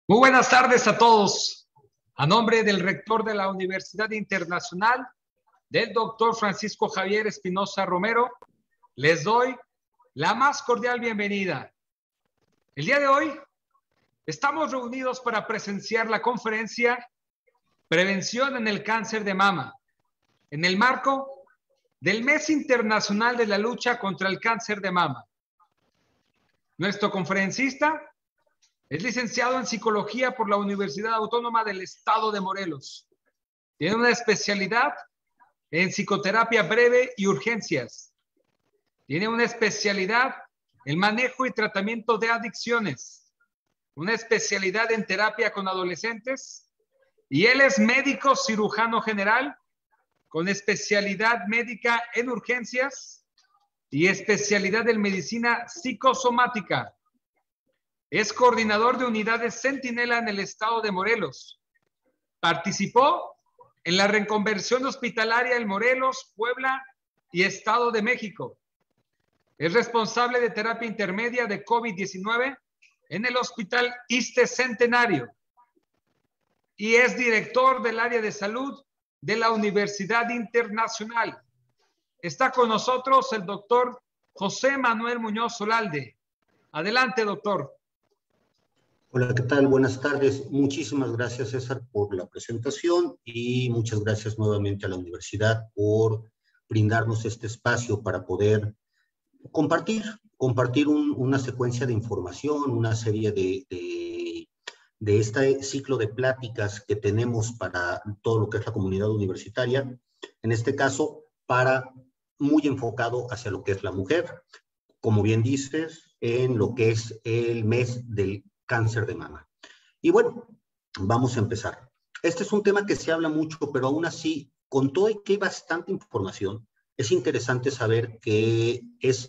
Muy buenas tardes a todos. A nombre del rector de la Universidad Internacional, del doctor Francisco Javier Espinosa Romero, les doy la más cordial bienvenida. El día de hoy estamos reunidos para presenciar la conferencia Prevención en el Cáncer de Mama, en el marco del Mes Internacional de la Lucha contra el Cáncer de Mama. Nuestro conferencista es licenciado en Psicología por la Universidad Autónoma del Estado de Morelos. Tiene una especialidad en Psicoterapia Breve y Urgencias. Tiene una especialidad en Manejo y Tratamiento de Adicciones. Una especialidad en Terapia con Adolescentes. Y él es médico cirujano general con especialidad médica en Urgencias y especialidad en Medicina Psicosomática. Es coordinador de unidades Centinela en el estado de Morelos. Participó en la reconversión hospitalaria en Morelos, Puebla y Estado de México. Es responsable de terapia intermedia de COVID-19 en el Hospital ISSSTE Centenario. Y es director del área de salud de la Universidad Internacional. Está con nosotros el doctor José Manuel Muñoz Solalde. Adelante, doctor. Hola, ¿qué tal? Buenas tardes. Muchísimas gracias, César, por la presentación y muchas gracias nuevamente a la universidad por brindarnos este espacio para poder compartir una secuencia de información, una serie de este ciclo de pláticas que tenemos para todo lo que es la comunidad universitaria, en este caso, muy enfocado hacia lo que es la mujer, como bien dices, en lo que es el mes del cáncer de mama. Y bueno, vamos a empezar. Este es un tema que se habla mucho, pero aún así, con todo y que hay bastante información, es interesante saber que es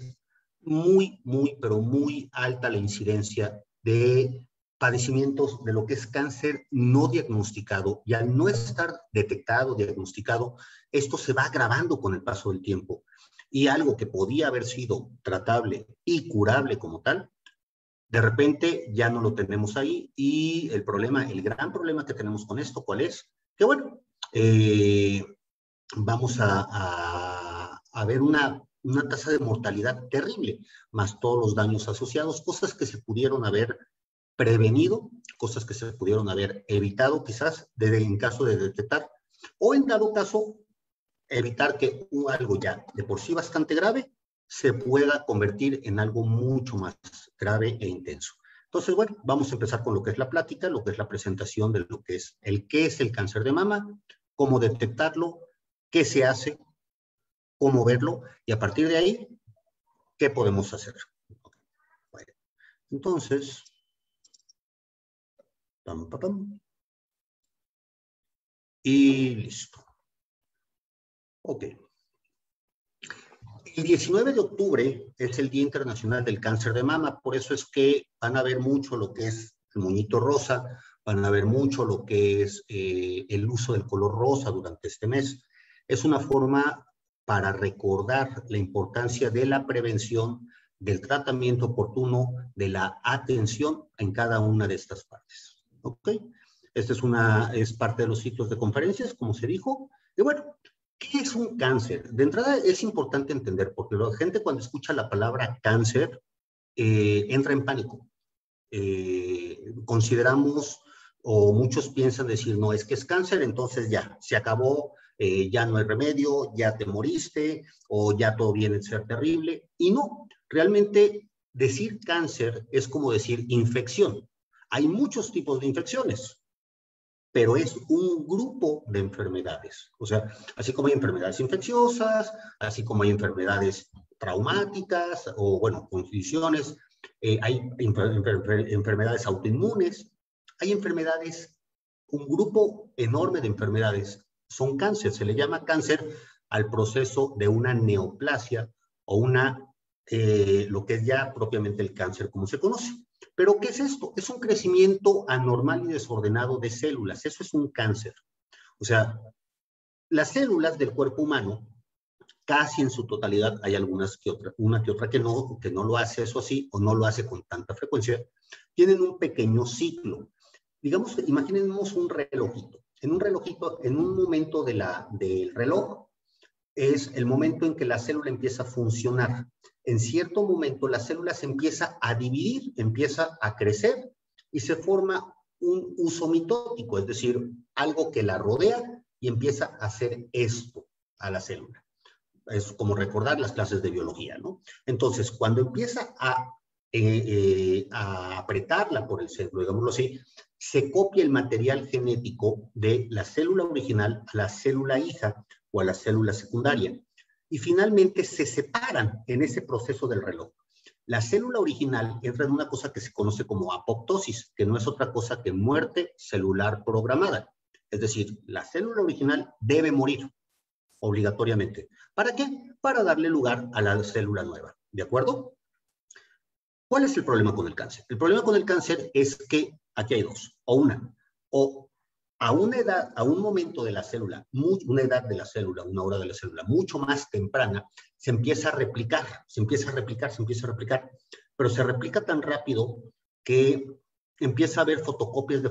pero muy alta la incidencia de padecimientos de lo que es cáncer no diagnosticado, y al no estar detectado, diagnosticado, esto se va agravando con el paso del tiempo. Y algo que podía haber sido tratable y curable como tal, de repente ya no lo tenemos ahí, y el gran problema que tenemos con esto, ¿cuál es? Que bueno, vamos a ver una tasa de mortalidad terrible, más todos los daños asociados, cosas que se pudieron haber prevenido, cosas que se pudieron haber evitado quizás en caso de detectar, o en dado caso, evitar que algo ya de por sí bastante grave se pueda convertir en algo mucho más grave e intenso. Entonces, bueno, vamos a empezar con lo que es la plática, lo que es la presentación de lo que es qué es el cáncer de mama, cómo detectarlo, qué se hace, cómo verlo, y a partir de ahí, ¿qué podemos hacer? Bueno, entonces, y listo. Ok. El 19 de octubre es el Día Internacional del Cáncer de Mama, por eso es que van a ver mucho lo que es el moñito rosa, van a ver mucho lo que es el uso del color rosa durante este mes. Es una forma para recordar la importancia de la prevención, del tratamiento oportuno, de la atención en cada una de estas partes. ¿Ok? Esta es parte de los ciclos de conferencias, como se dijo. Y bueno, ¿qué es un cáncer? De entrada es importante entender, porque la gente cuando escucha la palabra cáncer entra en pánico. Consideramos, o muchos piensan decir, no, es que es cáncer, entonces ya, se acabó, ya no hay remedio, ya te moriste, o ya todo viene a ser terrible. Y no, realmente decir cáncer es como decir infección. Hay muchos tipos de infecciones, pero es un grupo de enfermedades. O sea, así como hay enfermedades infecciosas, así como hay enfermedades traumáticas o, bueno, condiciones, hay enfermedades autoinmunes, hay enfermedades, un grupo enorme de enfermedades son cáncer. Se le llama cáncer al proceso de una neoplasia o lo que es ya propiamente el cáncer como se conoce. ¿Pero qué es esto? Es un crecimiento anormal y desordenado de células. Eso es un cáncer. O sea, las células del cuerpo humano, casi en su totalidad, hay una que otra que no lo hace eso así, o no lo hace con tanta frecuencia, tienen un pequeño ciclo. Digamos, imaginemos un relojito. En un relojito, en un momento del reloj, es el momento en que la célula empieza a funcionar. En cierto momento, la célula se empieza a dividir, empieza a crecer y se forma un uso mitótico, es decir, algo que la rodea y empieza a hacer esto a la célula. Es como recordar las clases de biología, ¿no? Entonces, cuando empieza a apretarla por el centro, digámoslo así, se copia el material genético de la célula original a la célula hija o a la célula secundaria. Y finalmente se separan en ese proceso del reloj. La célula original entra en una cosa que se conoce como apoptosis, que no es otra cosa que muerte celular programada. Es decir, la célula original debe morir obligatoriamente. ¿Para qué? Para darle lugar a la célula nueva. ¿De acuerdo? ¿Cuál es el problema con el cáncer? El problema con el cáncer es que aquí hay dos, o a una edad, a un momento de la célula, una edad de la célula, una hora de la célula, mucho más temprana, se empieza a replicar, pero se replica tan rápido que empieza a haber fotocopias,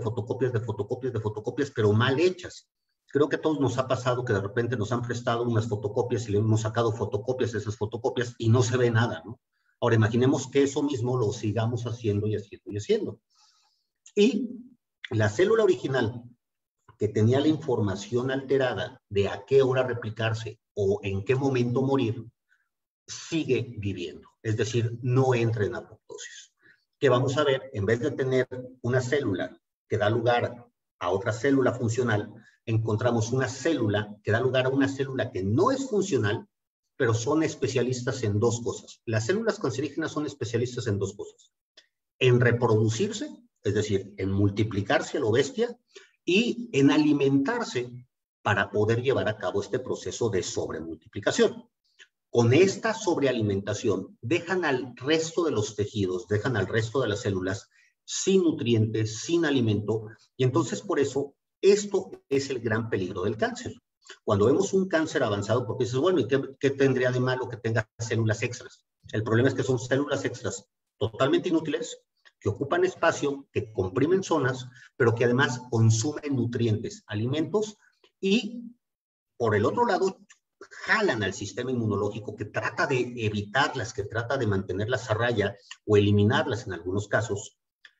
pero mal hechas. Creo que a todos nos ha pasado que de repente nos han prestado unas fotocopias y le hemos sacado fotocopias de esas fotocopias y no se ve nada, ¿no? Ahora, imaginemos que eso mismo lo sigamos haciendo y haciendo y haciendo. Y la célula original que tenía la información alterada de a qué hora replicarse o en qué momento morir, sigue viviendo. Es decir, no entra en apoptosis. Que vamos a ver, en vez de tener una célula que da lugar a otra célula funcional, encontramos una célula que da lugar a una célula que no es funcional, pero son especialistas en dos cosas. Las células cancerígenas son especialistas en dos cosas. En reproducirse, es decir, en multiplicarse a lo bestia, y en alimentarse para poder llevar a cabo este proceso de sobremultiplicación. Con esta sobrealimentación dejan al resto de los tejidos, dejan al resto de las células sin nutrientes, sin alimento, y entonces por eso esto es el gran peligro del cáncer. Cuando vemos un cáncer avanzado, porque dices, bueno, ¿y qué tendría de malo que tenga células extras? El problema es que son células extras totalmente inútiles, que ocupan espacio, que comprimen zonas, pero que además consumen nutrientes, alimentos, y por el otro lado, jalan al sistema inmunológico que trata de evitarlas, que trata de mantenerlas a raya o eliminarlas en algunos casos,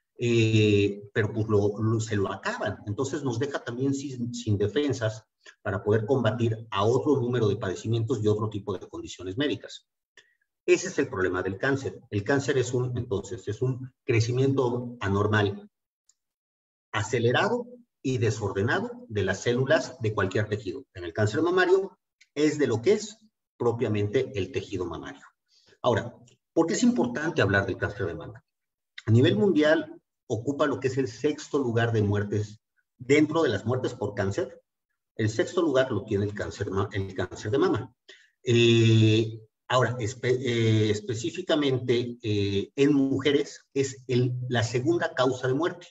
pero pues se lo acaban. Entonces nos deja también sin defensas para poder combatir a otro número de padecimientos y otro tipo de condiciones médicas. Ese es el problema del cáncer. El cáncer es un crecimiento anormal, acelerado y desordenado de las células de cualquier tejido. En el cáncer mamario es de lo que es propiamente el tejido mamario. Ahora, ¿por qué es importante hablar del cáncer de mama? A nivel mundial ocupa lo que es el 6º lugar de muertes dentro de las muertes por cáncer. El 6º lugar lo tiene el cáncer de mama. Ahora, específicamente en mujeres es la segunda causa de muerte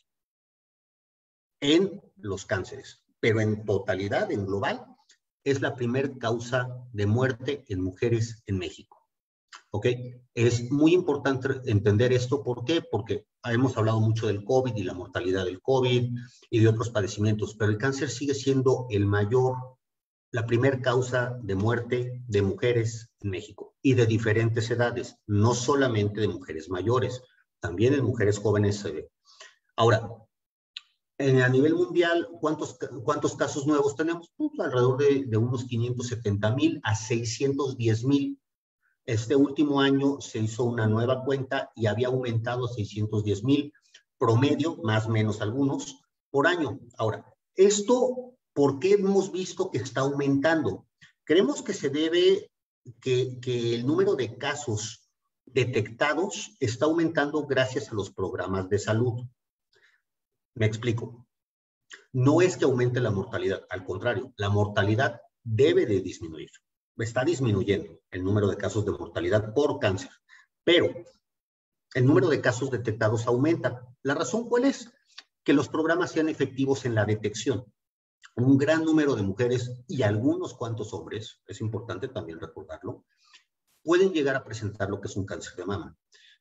en los cánceres, pero en totalidad, en global, es la primera causa de muerte en mujeres en México. ¿Ok? Es muy importante entender esto. ¿Por qué? Porque hemos hablado mucho del COVID y la mortalidad del COVID y de otros padecimientos, pero el cáncer sigue siendo la primera causa de muerte de mujeres en México y de diferentes edades, no solamente de mujeres mayores, también en mujeres jóvenes se ve. Ahora, a nivel mundial, ¿cuántos casos nuevos tenemos? Pues alrededor de unos 570,000 a 610,000. Este último año se hizo una nueva cuenta y había aumentado a 610,000 promedio, más o menos algunos, por año. Ahora, esto, ¿por qué hemos visto que está aumentando? Creemos que se debe que el número de casos detectados está aumentando gracias a los programas de salud. Me explico. No es que aumente la mortalidad, al contrario, la mortalidad debe de disminuir. Está disminuyendo el número de casos de mortalidad por cáncer, pero el número de casos detectados aumenta. ¿La razón cuál es? Que los programas sean efectivos en la detección. Un gran número de mujeres y algunos cuantos hombres, es importante también recordarlo, pueden llegar a presentar lo que es un cáncer de mama.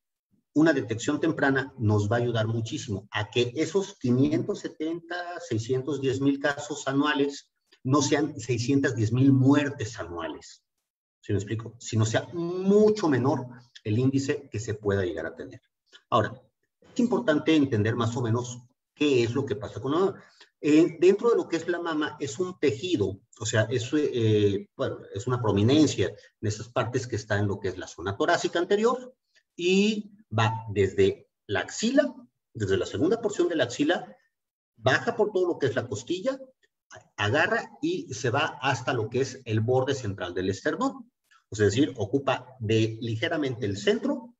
una detección temprana nos va a ayudar muchísimo a que esos 570, 610,000 casos anuales no sean 610,000 muertes anuales, ¿sí me explico? Sino sea mucho menor el índice que se pueda llegar a tener. Ahora, es importante entender más o menos qué es lo que pasa con la mama. Dentro de lo que es la mama es un tejido, o sea, bueno, es una prominencia en esas partes que está en lo que es la zona torácica anterior y va desde la axila, desde la segunda porción de la axila, baja por todo lo que es la costilla, agarra y se va hasta lo que es el borde central del esternón. Es decir, ocupa ligeramente el centro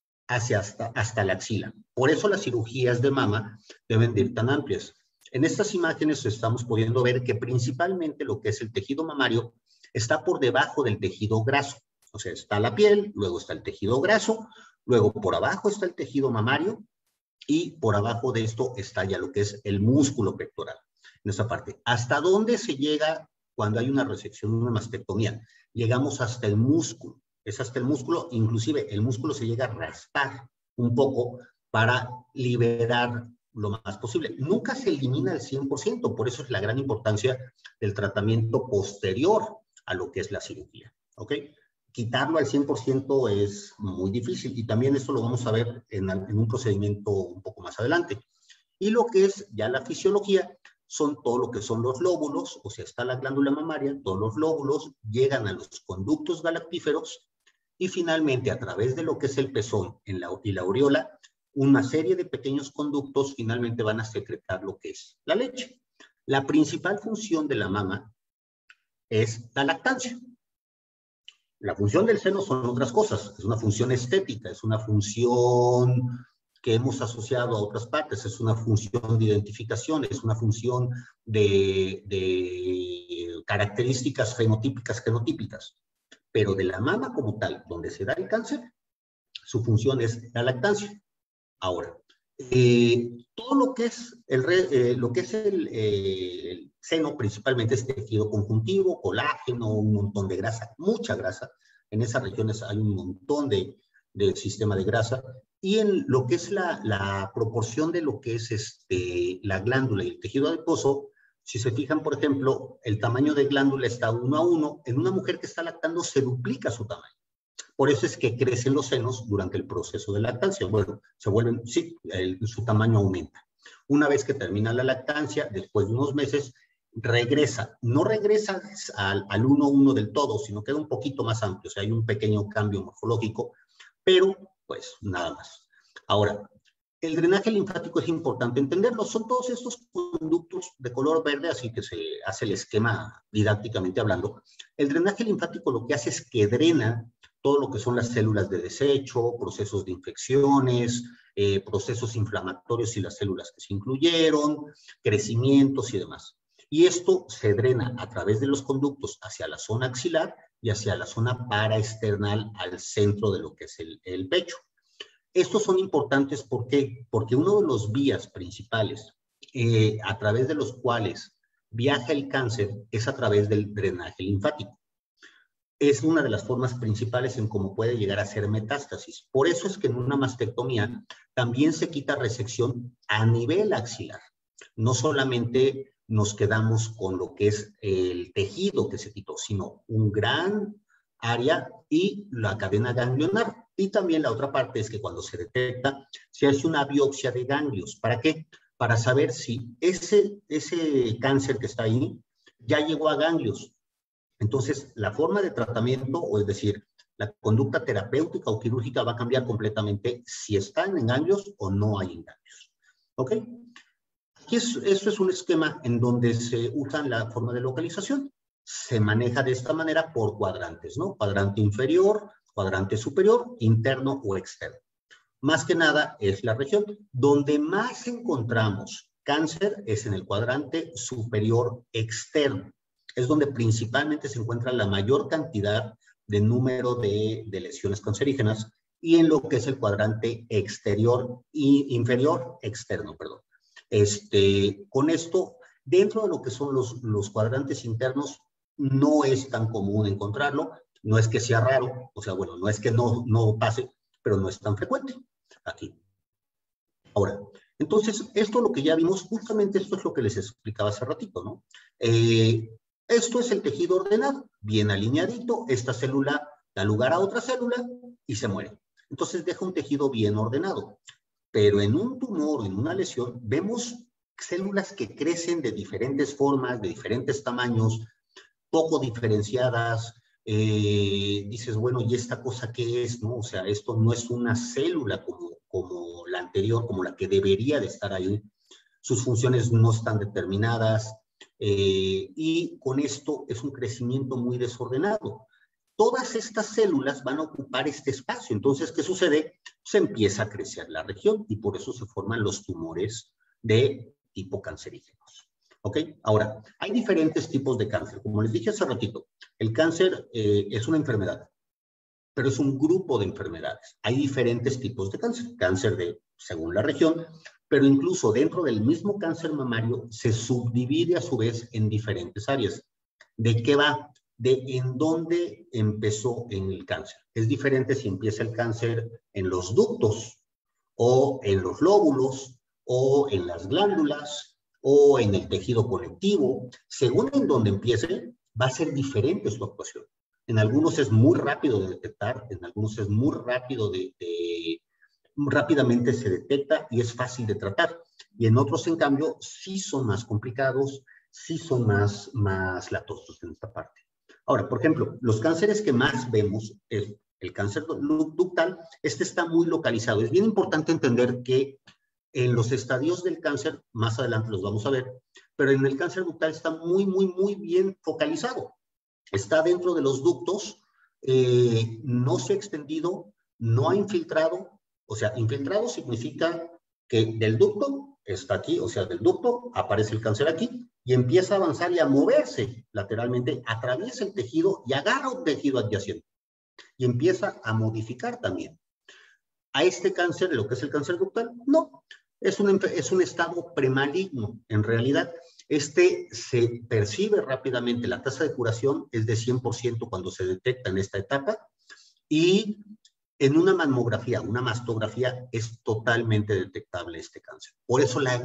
hasta la axila. Por eso las cirugías de mama deben de ir tan amplias. En estas imágenes estamos pudiendo ver que principalmente lo que es el tejido mamario está por debajo del tejido graso. O sea, está la piel, luego está el tejido graso, luego por abajo está el tejido mamario y por abajo de esto está ya lo que es el músculo pectoral. En esa parte. ¿Hasta dónde se llega cuando hay una resección, una mastectomía? Llegamos hasta el músculo. Es hasta el músculo, inclusive el músculo se llega a raspar un poco para liberar lo más posible. Nunca se elimina el 100%, por eso es la gran importancia del tratamiento posterior a lo que es la cirugía, ¿ok? Quitarlo al 100% es muy difícil y también esto lo vamos a ver en un procedimiento un poco más adelante. Y lo que es ya la fisiología son todo lo que son los lóbulos, o sea, está la glándula mamaria, todos los lóbulos llegan a los conductos galactíferos y finalmente a través de lo que es el pezón y la aureola, una serie de pequeños conductos finalmente van a secretar lo que es la leche. La principal función de la mama es la lactancia. La función del seno son otras cosas, es una función estética, es una función que hemos asociado a otras partes, es una función de identificación, es una función de características fenotípicas, genotípicas. Pero de la mama como tal, donde se da el cáncer, su función es la lactancia. Ahora, todo lo que es el seno, principalmente es tejido conjuntivo, colágeno, un montón de grasa, mucha grasa. En esas regiones hay un montón de sistema de grasa. Y en lo que es la proporción de lo que es la glándula y el tejido adiposo, si se fijan, por ejemplo, el tamaño de glándula está 1 a 1. En una mujer que está lactando se duplica su tamaño. Por eso es que crecen los senos durante el proceso de lactancia. Bueno, su tamaño aumenta. Una vez que termina la lactancia, después de unos meses, regresa. No regresa al 1-1 del todo, sino queda un poquito más amplio. O sea, hay un pequeño cambio morfológico, pero pues nada más. Ahora, el drenaje linfático es importante entenderlo. Son todos estos conductos de color verde, así que se hace el esquema didácticamente hablando. El drenaje linfático lo que hace es que drena todo lo que son las células de desecho, procesos de infecciones, procesos inflamatorios y las células que se incluyeron, crecimientos y demás. Y esto se drena a través de los conductos hacia la zona axilar y hacia la zona paraesternal al centro de lo que es el pecho. Estos son importantes porque uno de los vías principales a través de los cuales viaja el cáncer es a través del drenaje linfático. Es una de las formas principales en cómo puede llegar a ser metástasis. Por eso es que en una mastectomía también se quita resección a nivel axilar. No solamente nos quedamos con lo que es el tejido que se quitó, sino un gran área y la cadena ganglionar. Y también la otra parte es que cuando se detecta, se hace una biopsia de ganglios. ¿Para qué? Para saber si ese cáncer que está ahí ya llegó a ganglios. Entonces, la forma de tratamiento, o es decir, la conducta terapéutica o quirúrgica va a cambiar completamente si están en ganglios o no hay en ganglios. ¿Ok? Aquí eso es un esquema en donde se usa la forma de localización. Se maneja de esta manera por cuadrantes, ¿no? Cuadrante inferior, cuadrante superior, interno o externo. Más que nada es la región donde más encontramos cáncer es en el cuadrante superior externo. Es donde principalmente se encuentra la mayor cantidad de número de lesiones cancerígenas y en lo que es el cuadrante inferior externo, perdón. Con esto, dentro de lo que son los cuadrantes internos, no es tan común encontrarlo, no es que sea raro, o sea, bueno, no es que no pase, pero no es tan frecuente. aquí. Ahora, entonces, esto lo que ya vimos, justamente esto es lo que les explicaba hace ratito, ¿no? Esto es el tejido ordenado, bien alineadito, esta célula da lugar a otra célula y se muere. Entonces deja un tejido bien ordenado. Pero en un tumor, en una lesión, vemos células que crecen de diferentes formas, de diferentes tamaños, poco diferenciadas. Dices, bueno, ¿y esta cosa qué es? ¿No? O sea, esto no es una célula como la anterior, como la que debería de estar ahí. Sus funciones no están determinadas. Y con esto es un crecimiento muy desordenado. Todas estas células van a ocupar este espacio. Entonces, ¿qué sucede? Se empieza a crecer la región y por eso se forman los tumores de tipo cancerígenos. ¿Ok? Ahora, hay diferentes tipos de cáncer. Como les dije hace ratito, el cáncer es una enfermedad, pero es un grupo de enfermedades. Hay diferentes tipos de cáncer. Cáncer según la región, pero incluso dentro del mismo cáncer mamario se subdivide a su vez en diferentes áreas. ¿De qué va? De en dónde empezó en el cáncer. Es diferente si empieza el cáncer en los ductos, o en los lóbulos, o en las glándulas, o en el tejido conectivo. Según en dónde empiece, va a ser diferente su actuación. En algunos es muy rápido de detectar, en algunos es muy rápido rápidamente se detecta y es fácil de tratar. Y en otros, en cambio, sí son más complicados, sí son más latosos en esta parte. Ahora, por ejemplo, los cánceres que más vemos es el cáncer ductal. Este está muy localizado. Es bien importante entender que en los estadios del cáncer, más adelante los vamos a ver, pero en el cáncer ductal está muy bien focalizado. Está dentro de los ductos, no se ha extendido, no ha infiltrado. O sea, infiltrado significa que del ducto está aquí, o sea, del ducto aparece el cáncer aquí y empieza a avanzar y a moverse lateralmente, atraviesa el tejido y agarra un tejido adyacente y empieza a modificar también. A este cáncer, lo que es el cáncer ductal, no, es un estado premaligno. En realidad, este se percibe rápidamente, la tasa de curación es de 100% cuando se detecta en esta etapa y en una mamografía, una mastografía, es totalmente detectable este cáncer. Por eso la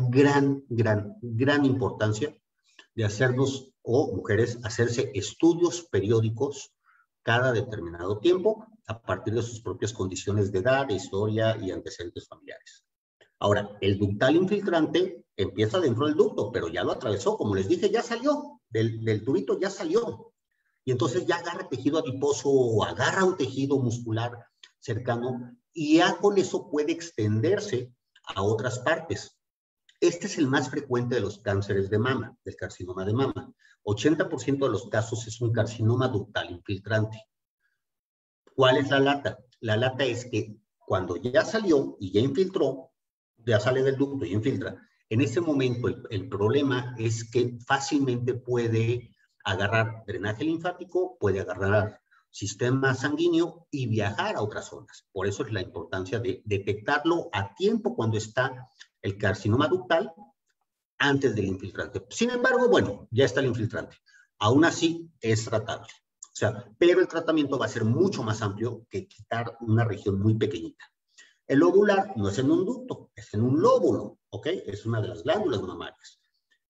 gran importancia de hacernos, o mujeres, hacerse estudios periódicos cada determinado tiempo a partir de sus propias condiciones de edad, de historia y antecedentes familiares. Ahora, el ductal infiltrante empieza dentro del ducto, pero ya lo atravesó, como les dije, ya salió, del tubito ya salió. Y entonces ya agarra tejido adiposo o agarra un tejido muscular cercano y ya con eso puede extenderse a otras partes. Este es el más frecuente de los cánceres de mama, del carcinoma de mama. 80% de los casos es un carcinoma ductal infiltrante. ¿Cuál es la lata? La lata es que cuando ya salió y ya infiltró, ya sale del ducto y infiltra, en ese momento el problema es que fácilmente puede agarrar drenaje linfático, puede agarrar sistema sanguíneo y viajar a otras zonas. Por eso es la importancia de detectarlo a tiempo cuando está el carcinoma ductal antes del infiltrante. Sin embargo, bueno, ya está el infiltrante. Aún así, es tratable. O sea, pero el tratamiento va a ser mucho más amplio que quitar una región muy pequeñita. El lobular no es en un ducto, es en un lóbulo, ¿ok? Es una de las glándulas mamarias.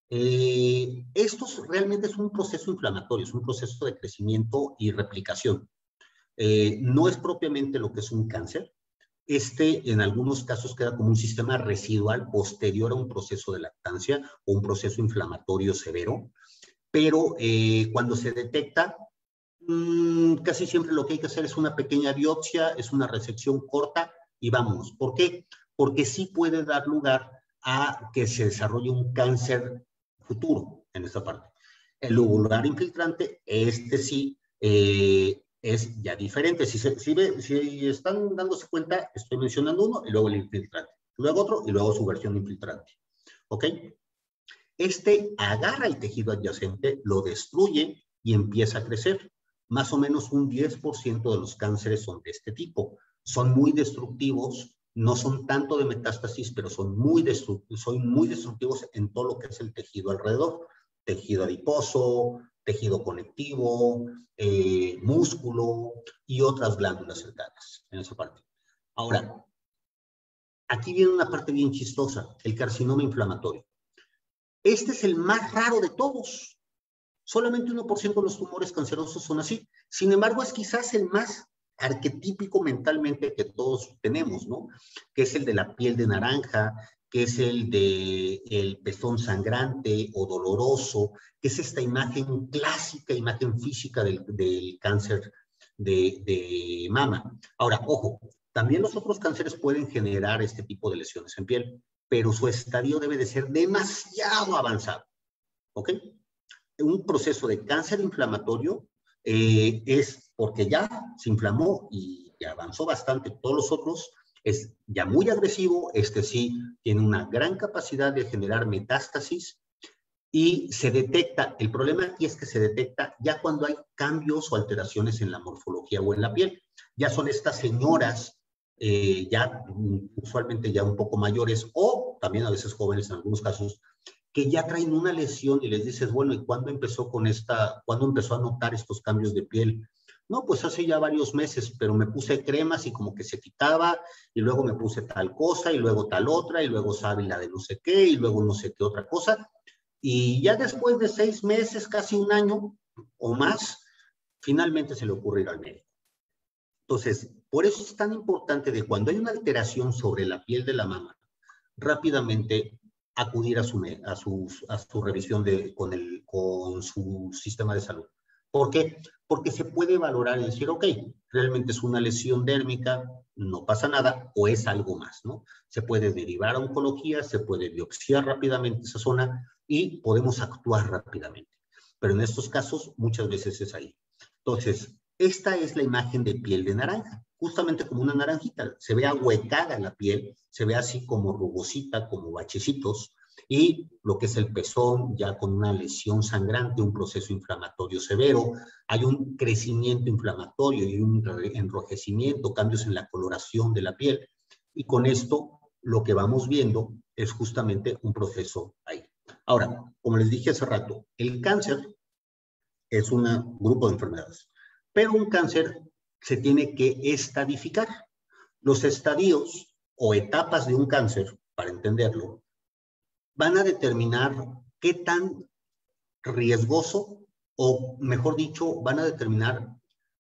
Esto realmente es un proceso inflamatorio, es un proceso de crecimiento y replicación. No es propiamente lo que es un cáncer. En algunos casos queda como un sistema residual posterior a un proceso de lactancia o un proceso inflamatorio severo, pero cuando se detecta, casi siempre lo que hay que hacer es una pequeña biopsia, es una resección corta y vámonos. ¿Por qué? Porque sí puede dar lugar a que se desarrolle un cáncer futuro en esta parte. El lobular infiltrante, sí, es ya diferente. Si están dándose cuenta, estoy mencionando uno y luego el infiltrante, luego otro y luego su versión infiltrante. ¿Ok? Agarra el tejido adyacente, lo destruye y empieza a crecer. Más o menos un 10% de los cánceres son de este tipo. Son muy destructivos, no son tanto de metástasis, pero son muy destructivos en todo lo que es el tejido alrededor. Tejido adiposo, tejido conectivo, músculo y otras glándulas cercanas en esa parte. Ahora, aquí viene una parte bien chistosa, el carcinoma inflamatorio. Este es el más raro de todos. Solamente 1% de los tumores cancerosos son así. Sin embargo, es quizás el más arquetípico mentalmente que todos tenemos, ¿no? Que es el de la piel de naranja, que es el de el pezón sangrante o doloroso, que es esta imagen clásica, imagen física del cáncer de mama. Ahora, ojo, también los otros cánceres pueden generar este tipo de lesiones en piel, pero su estadio debe de ser demasiado avanzado, ¿ok? Un proceso de cáncer inflamatorio es porque ya se inflamó y ya avanzó bastante. Todos los otros es ya muy agresivo. Este sí tiene una gran capacidad de generar metástasis y se detecta. El problema aquí es que se detecta ya cuando hay cambios o alteraciones en la morfología o en la piel. Ya son estas señoras ya usualmente ya un poco mayores o también a veces jóvenes en algunos casos, que ya traen una lesión y les dices, bueno, ¿y cuándo empezó cuándo empezó a notar estos cambios de piel? No, pues hace ya varios meses, pero me puse cremas y como que se quitaba, y luego me puse tal cosa, y luego tal otra, y luego sábila de no sé qué, y luego no sé qué otra cosa. Y ya después de 6 meses, casi un año o más, finalmente se le ocurre ir al médico. Entonces, por eso es tan importante de cuando hay una alteración sobre la piel de la mama, rápidamente acudir a su revisión con su sistema de salud. ¿Por qué? Porque se puede valorar y decir, ok, realmente es una lesión dérmica, no pasa nada, o es algo más, ¿no? Se puede derivar a oncología, se puede biopsiar rápidamente esa zona y podemos actuar rápidamente. Pero en estos casos, muchas veces es ahí. Entonces, esta es la imagen de piel de naranja, justamente como una naranjita. Se ve ahuecada la piel, se ve así como rugosita, como bachecitos, y lo que es el pezón ya con una lesión sangrante, un proceso inflamatorio severo, hay un crecimiento inflamatorio y un enrojecimiento, cambios en la coloración de la piel, y con esto lo que vamos viendo es justamente un proceso ahí. Ahora, como les dije hace rato, el cáncer es un grupo de enfermedades, pero un cáncer se tiene que estadificar. Los estadios o etapas de un cáncer, para entenderlo, van a determinar qué tan riesgoso, o mejor dicho, van a determinar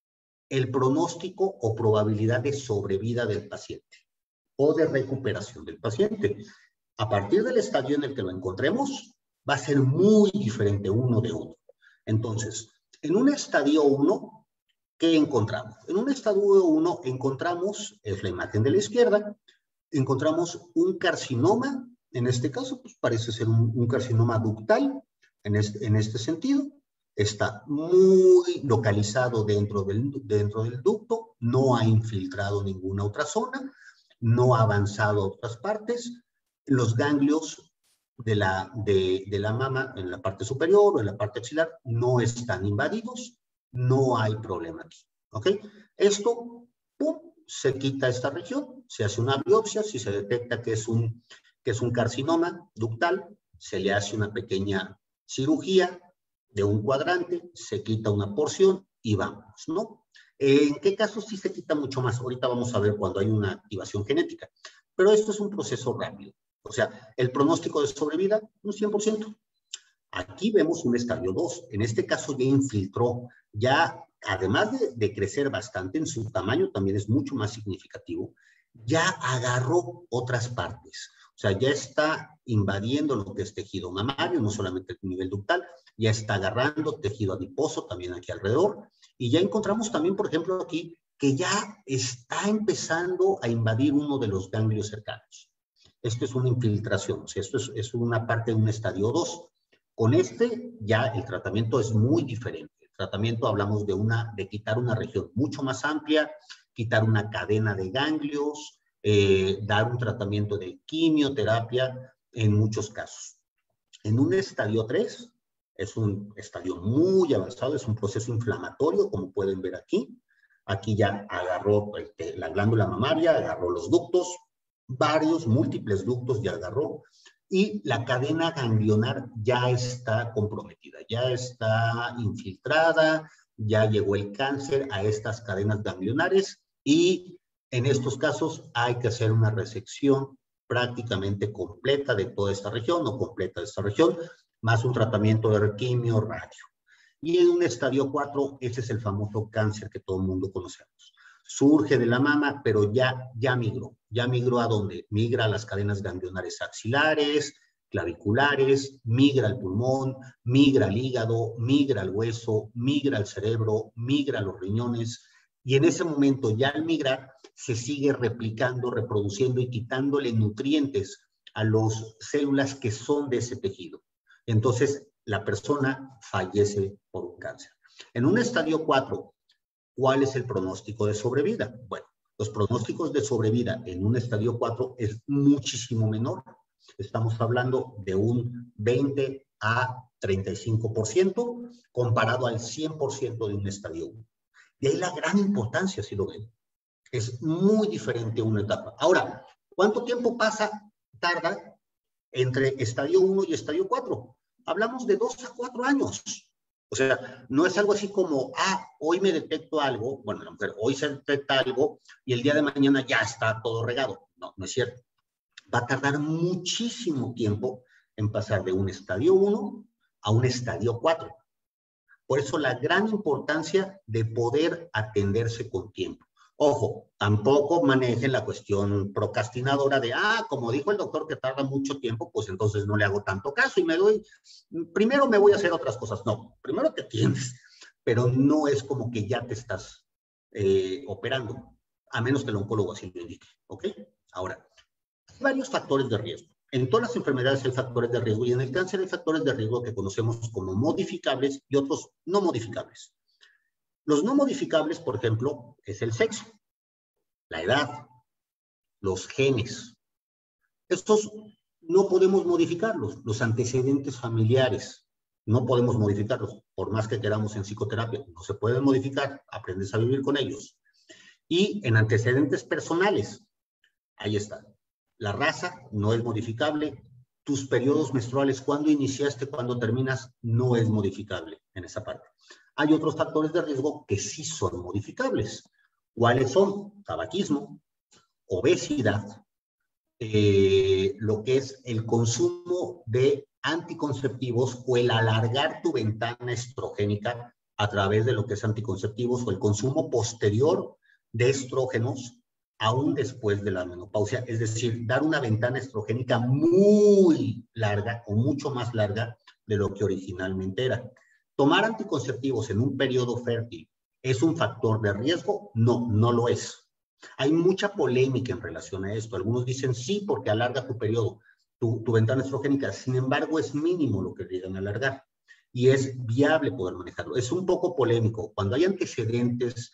el pronóstico o probabilidad de sobrevida del paciente o de recuperación del paciente. A partir del estadio en el que lo encontremos, va a ser muy diferente uno de otro. Entonces, en un estadio 1, ¿qué encontramos? En un estadio 1 encontramos, es la imagen de la izquierda, encontramos un carcinoma, en este caso pues parece ser un carcinoma ductal, en este sentido, está muy localizado dentro del ducto, no ha infiltrado ninguna otra zona, no ha avanzado a otras partes, los ganglios de la mama en la parte superior o en la parte axilar no están invadidos, no hay problema aquí, ¿ok? Esto, ¡pum!, se quita esta región, se hace una biopsia, si se detecta que es un carcinoma ductal, se le hace una pequeña cirugía de un cuadrante, se quita una porción y vamos, ¿no? ¿En qué casos sí se quita mucho más? Ahorita vamos a ver cuando hay una activación genética, pero esto es un proceso rápido. O sea, el pronóstico de sobrevida, un 100%. Aquí vemos un estadio 2. En este caso ya infiltró, ya además de crecer bastante, en su tamaño también es mucho más significativo, ya agarró otras partes. O sea, ya está invadiendo lo que es tejido mamario, no solamente el nivel ductal, ya está agarrando tejido adiposo también aquí alrededor. Y ya encontramos también, por ejemplo, aquí, que ya está empezando a invadir uno de los ganglios cercanos. Esto es una infiltración, o sea, esto es una parte de un estadio 2. Con este ya el tratamiento es muy diferente. El tratamiento hablamos de quitar una región mucho más amplia, quitar una cadena de ganglios, dar un tratamiento de quimioterapia en muchos casos. En un estadio 3, es un estadio muy avanzado, es un proceso inflamatorio, como pueden ver aquí. Aquí ya agarró la glándula mamaria, agarró los ductos, múltiples ductos ya agarró, y la cadena ganglionar ya está comprometida, ya está infiltrada, ya llegó el cáncer a estas cadenas ganglionares y En estos casos hay que hacer una resección prácticamente completa de toda esta región o completa de esta región, más un tratamiento de quimio, radio. Y en un estadio 4, ese es el famoso cáncer que todo el mundo conocemos. Surge de la mama, pero ya migró a dónde? Migra a las cadenas ganglionares axilares, claviculares, migra al pulmón, migra al hígado, migra al hueso, migra al cerebro, migra a los riñones, y en ese momento ya al migrar se sigue replicando, reproduciendo y quitándole nutrientes a las células que son de ese tejido. Entonces, la persona fallece por un cáncer. En un estadio 4, ¿cuál es el pronóstico de sobrevida? Bueno, los pronósticos de sobrevida en un estadio 4 es muchísimo menor. Estamos hablando de un 20 a 35% comparado al 100% de un estadio 1. De ahí la gran importancia, si lo ven. Es muy diferente una etapa. Ahora, ¿cuánto tiempo tarda entre estadio 1 y estadio 4? Hablamos de 2 a 4 años. O sea, no es algo así como, hoy me detecto algo, bueno, la mujer, hoy se detecta algo y el día de mañana ya está todo regado. No, no es cierto. Va a tardar muchísimo tiempo en pasar de un estadio 1 a un estadio 4. Por eso la gran importancia de poder atenderse con tiempo. Ojo, tampoco manejen la cuestión procrastinadora de, como dijo el doctor que tarda mucho tiempo, pues entonces no le hago tanto caso y primero me voy a hacer otras cosas. No, primero te atiendes, pero no es como que ya te estás operando, a menos que el oncólogo así lo indique, ¿ok? Ahora, hay varios factores de riesgo. En todas las enfermedades hay factores de riesgo y en el cáncer hay factores de riesgo que conocemos como modificables y otros no modificables. Los no modificables, por ejemplo, es el sexo, la edad, los genes. Estos no podemos modificarlos. Los antecedentes familiares no podemos modificarlos, por más que queramos en psicoterapia. No se pueden modificar, aprendes a vivir con ellos. Y en antecedentes personales, ahí está. La raza no es modificable. Tus periodos menstruales, cuando iniciaste, cuando terminas, no es modificable en esa parte. Hay otros factores de riesgo que sí son modificables. ¿Cuáles son? Tabaquismo, obesidad, lo que es el consumo de anticonceptivos o el alargar tu ventana estrogénica a través de lo que es anticonceptivos o el consumo posterior de estrógenos aún después de la menopausia, es decir, dar una ventana estrogénica muy larga o mucho más larga de lo que originalmente era. ¿Tomar anticonceptivos en un periodo fértil es un factor de riesgo? No, no lo es. Hay mucha polémica en relación a esto. Algunos dicen sí porque alarga tu periodo, tu ventana estrogénica. Sin embargo, es mínimo lo que llegan a alargar y es viable poder manejarlo. Es un poco polémico. Cuando hay antecedentes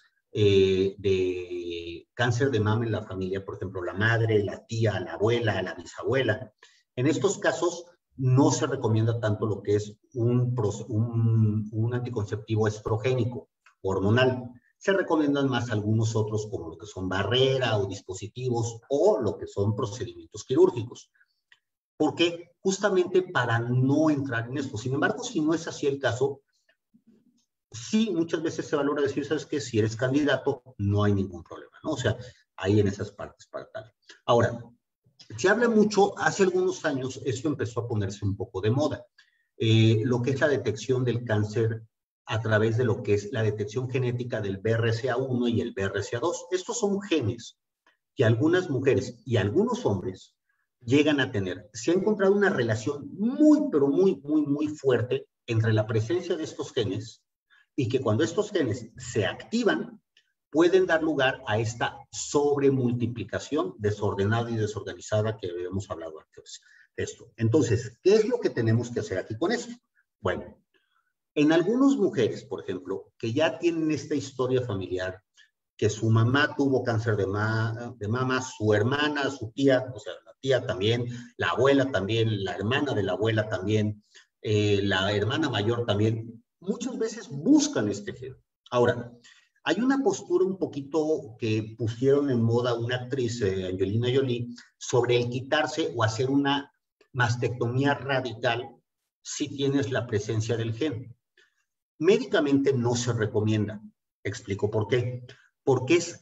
de cáncer de mama en la familia, por ejemplo, la madre, la tía, la abuela, la bisabuela, en estos casos no se recomienda tanto lo que es un anticonceptivo estrogénico, hormonal. Se recomiendan más algunos otros como lo que son barrera o dispositivos o lo que son procedimientos quirúrgicos. Porque justamente para no entrar en esto. Sin embargo, si no es así el caso, sí, muchas veces se valora decir, ¿sabes qué? Si eres candidato, no hay ningún problema, ¿no? O sea, ahí en esas partes para tal. Ahora, se habla mucho, hace algunos años, esto empezó a ponerse un poco de moda, lo que es la detección del cáncer a través de lo que es la detección genética del BRCA1 y el BRCA2. Estos son genes que algunas mujeres y algunos hombres llegan a tener. Se ha encontrado una relación muy, pero muy fuerte entre la presencia de estos genes y que cuando estos genes se activan, pueden dar lugar a esta sobremultiplicación desordenada y desorganizada que habíamos hablado antes de esto. Entonces, ¿qué es lo que tenemos que hacer aquí con esto? Bueno, en algunas mujeres, por ejemplo, que ya tienen esta historia familiar, que su mamá tuvo cáncer de mama, su hermana, su tía, o sea, la tía también, la abuela también, la hermana de la abuela también, la hermana mayor también, muchas veces buscan este gen. Ahora, hay una postura un poquito que pusieron en moda una actriz, Angelina Jolie, sobre el quitarse o hacer una mastectomía radical si tienes la presencia del gen. Médicamente no se recomienda. Explico por qué. Porque es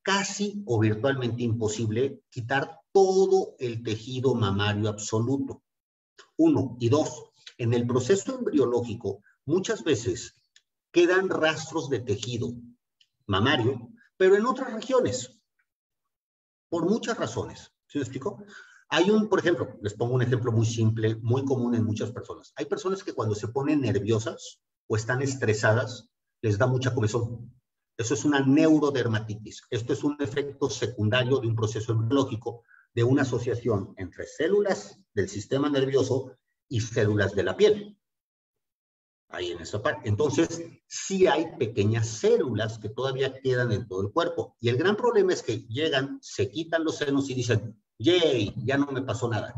casi o virtualmente imposible quitar todo el tejido mamario absoluto. 1. Y 2. En el proceso embriológico, muchas veces quedan rastros de tejido mamario, pero en otras regiones, por muchas razones. ¿Sí me explico? Hay por ejemplo, les pongo un ejemplo muy simple, muy común en muchas personas. Hay personas que cuando se ponen nerviosas o están estresadas, les da mucha comezón. Eso es una neurodermatitis. Esto es un efecto secundario de un proceso embriológico, de una asociación entre células del sistema nervioso y células de la piel. Ahí en esa parte. Entonces, sí hay pequeñas células que todavía quedan en todo el cuerpo. Y el gran problema es que llegan, se quitan los senos y dicen, ¡yay! Ya no me pasó nada.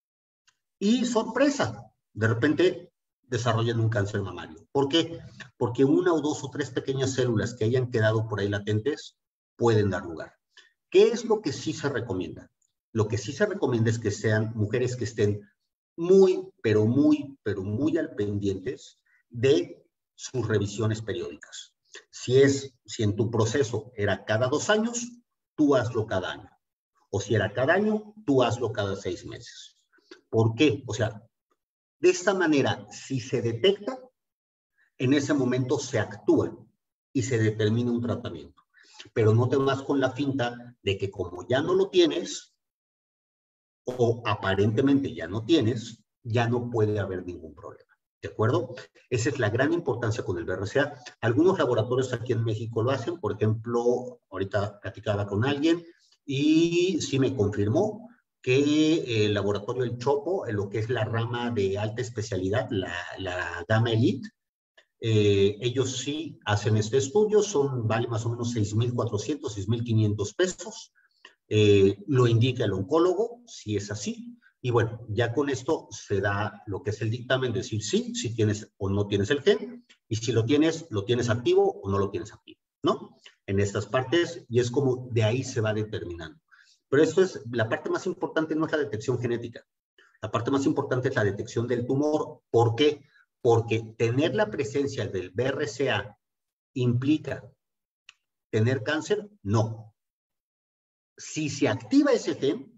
Y sorpresa, de repente desarrollan un cáncer mamario. ¿Por qué? Porque 1 o 2 o 3 pequeñas células que hayan quedado por ahí latentes pueden dar lugar. ¿Qué es lo que sí se recomienda? Lo que sí se recomienda es que sean mujeres que estén muy, pero muy al pendientes de sus revisiones periódicas. Si en tu proceso era cada 2 años, tú hazlo cada año. O si era cada año, tú hazlo cada 6 meses. ¿Por qué? O sea, de esta manera, si se detecta, en ese momento se actúa y se determina un tratamiento. Pero no te vas con la finta de que como ya no lo tienes, o aparentemente ya no tienes, ya no puede haber ningún problema. ¿De acuerdo? Esa es la gran importancia con el BRCA. Algunos laboratorios aquí en México lo hacen. Por ejemplo, ahorita platicaba con alguien y sí me confirmó que el laboratorio El Chopo, en lo que es la rama de alta especialidad, la gama Elite, ellos sí hacen este estudio, vale más o menos 6,400, 6,500 pesos. Lo indica el oncólogo, si es así. Y bueno, ya con esto se da lo que es el dictamen, decir sí, si tienes o no tienes el gen, y si lo tienes activo o no lo tienes activo, ¿no? En estas partes, y es como de ahí se va determinando. Pero esto es, la parte más importante no es la detección genética, la parte más importante es la detección del tumor. ¿Por qué? Porque tener la presencia del BRCA implica tener cáncer, no. Si se activa ese gen,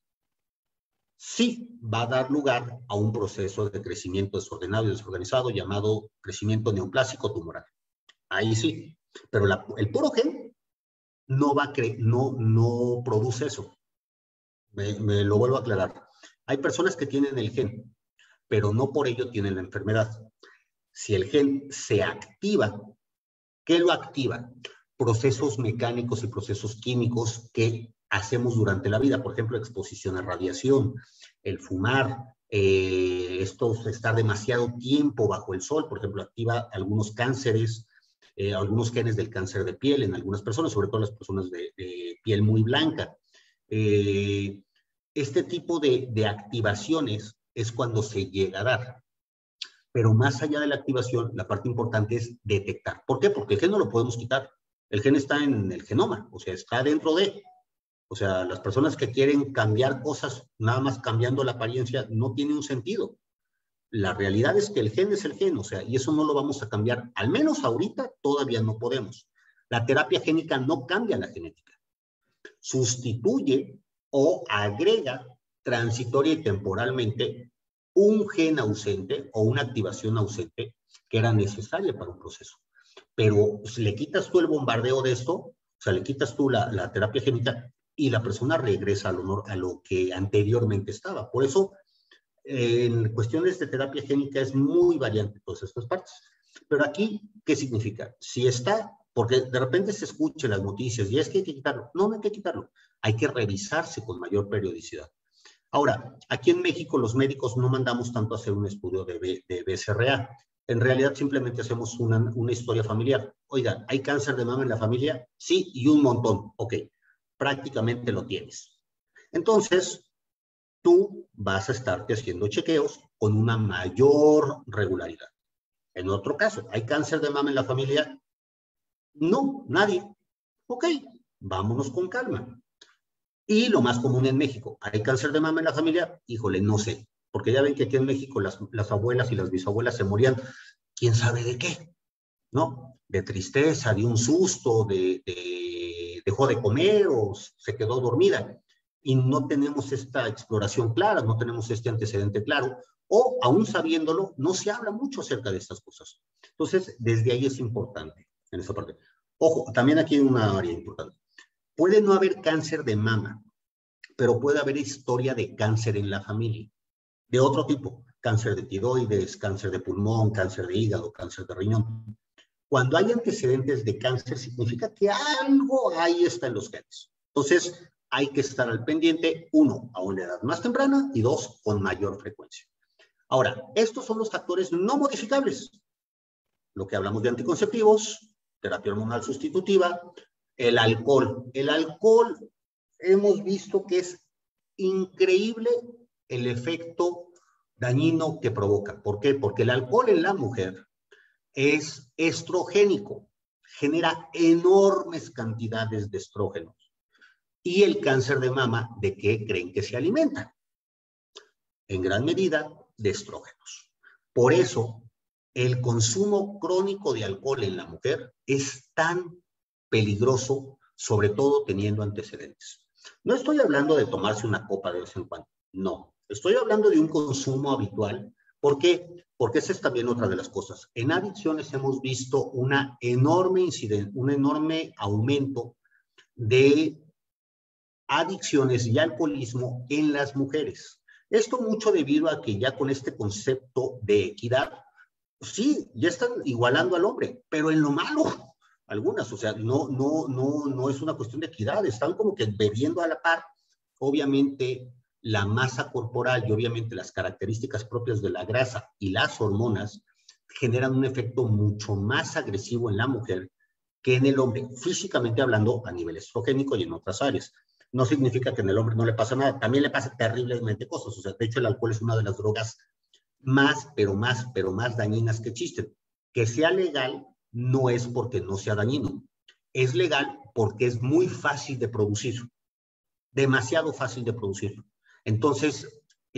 sí va a dar lugar a un proceso de crecimiento desordenado y desorganizado llamado crecimiento neoplásico tumoral. Ahí sí, pero el puro gen no produce eso. Me lo vuelvo a aclarar. Hay personas que tienen el gen, pero no por ello tienen la enfermedad. Si el gen se activa, ¿qué lo activa? Procesos mecánicos y procesos químicos que hacemos durante la vida, por ejemplo, exposición a radiación, el fumar, estar demasiado tiempo bajo el sol, por ejemplo, activa algunos cánceres, algunos genes del cáncer de piel en algunas personas, sobre todo las personas de piel muy blanca. Este tipo de activaciones es cuando se llega a dar. Pero más allá de la activación, la parte importante es detectar. ¿Por qué? Porque el gen no lo podemos quitar. El gen está en el genoma, o sea, está dentro de. O sea, las personas que quieren cambiar cosas, nada más cambiando la apariencia, no tiene un sentido. La realidad es que el gen es el gen, o sea, y eso no lo vamos a cambiar. Al menos ahorita todavía no podemos. La terapia génica no cambia la genética. Sustituye o agrega transitoria y temporalmente un gen ausente o una activación ausente que era necesaria para un proceso. Pero si le quitas tú el bombardeo de esto, o sea, le quitas tú la terapia génica y la persona regresa a lo que anteriormente estaba. Por eso, en cuestiones de terapia génica es muy variante todas estas partes. Pero aquí, ¿qué significa? Si está, porque de repente se escuchan las noticias y es que hay que quitarlo. No, no hay que quitarlo. Hay que revisarse con mayor periodicidad. Ahora, aquí en México los médicos no mandamos tanto a hacer un estudio de BCRA. En realidad simplemente hacemos una historia familiar. Oiga, ¿hay cáncer de mama en la familia? Sí, y un montón. Ok, prácticamente lo tienes. Entonces, tú vas a estarte haciendo chequeos con una mayor regularidad. En otro caso, ¿hay cáncer de mama en la familia? No, nadie. Ok, vámonos con calma. Y lo más común en México, ¿hay cáncer de mama en la familia? Híjole, no sé, porque ya ven que aquí en México las abuelas y las bisabuelas se morían, ¿quién sabe de qué? ¿No? De tristeza, de un susto, de dejó de comer o se quedó dormida. Y no tenemos esta exploración clara, no tenemos este antecedente claro, o aún sabiéndolo, no se habla mucho acerca de estas cosas. Entonces, desde ahí es importante, en esa parte. Ojo, también aquí hay una área importante. Puede no haber cáncer de mama, pero puede haber historia de cáncer en la familia, de otro tipo, cáncer de tiroides, cáncer de pulmón, cáncer de hígado, cáncer de riñón. Cuando hay antecedentes de cáncer, significa que algo ahí está en los genes. Entonces, hay que estar al pendiente, uno, a una edad más temprana, y dos, con mayor frecuencia. Ahora, estos son los factores no modificables. Lo que hablamos de anticonceptivos, terapia hormonal sustitutiva, el alcohol. El alcohol, hemos visto que es increíble el efecto dañino que provoca. ¿Por qué? Porque el alcohol en la mujer es estrogénico, genera enormes cantidades de estrógenos. Y el cáncer de mama, ¿de qué creen que se alimenta? En gran medida, de estrógenos. Por eso, el consumo crónico de alcohol en la mujer es tan peligroso, sobre todo teniendo antecedentes. No estoy hablando de tomarse una copa de vez en cuando, no. Estoy hablando de un consumo habitual. ¿Por qué? Porque esa es también otra de las cosas. En adicciones hemos visto una enorme incidencia, un enorme aumento de adicciones y alcoholismo en las mujeres. Esto mucho debido a que ya con este concepto de equidad, sí, ya están igualando al hombre, pero en lo malo, algunas, o sea, no es una cuestión de equidad, están como que bebiendo a la par. Obviamente la masa corporal y obviamente las características propias de la grasa y las hormonas generan un efecto mucho más agresivo en la mujer que en el hombre, físicamente hablando, a nivel estrogénico y en otras áreas. No significa que en el hombre no le pasa nada, también le pasa terriblemente cosas. O sea, de hecho, el alcohol es una de las drogas más dañinas que existen. Que sea legal no es porque no sea dañino. Es legal porque es muy fácil de producir, demasiado fácil de producir. Entonces,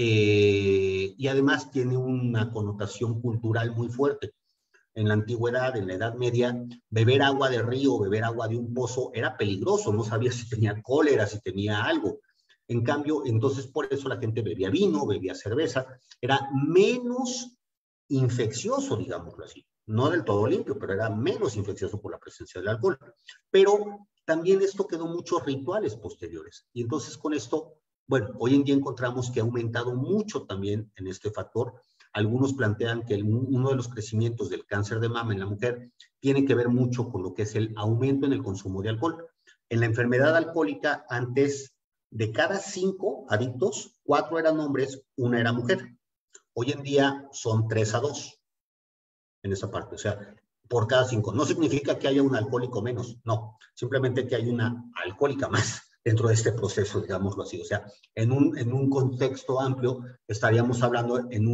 y además tiene una connotación cultural muy fuerte. En la antigüedad, en la Edad Media, beber agua de río, beber agua de un pozo era peligroso, no sabía si tenía cólera, si tenía algo. En cambio, entonces por eso la gente bebía vino, bebía cerveza, era menos infeccioso, digámoslo así. No del todo limpio, pero era menos infeccioso por la presencia del alcohol. Pero también esto quedó muchos rituales posteriores. Y entonces con esto, bueno, hoy en día encontramos que ha aumentado mucho también en este factor. Algunos plantean que uno de los crecimientos del cáncer de mama en la mujer tiene que ver mucho con lo que es el aumento en el consumo de alcohol. En la enfermedad alcohólica, antes de cada 5 adictos, 4 eran hombres, 1 era mujer. Hoy en día son 3-2 en esa parte, o sea, por cada 5. No significa que haya un alcohólico menos, no, simplemente que hay una alcohólica más dentro de este proceso, digámoslo así. O sea, en un contexto amplio estaríamos hablando en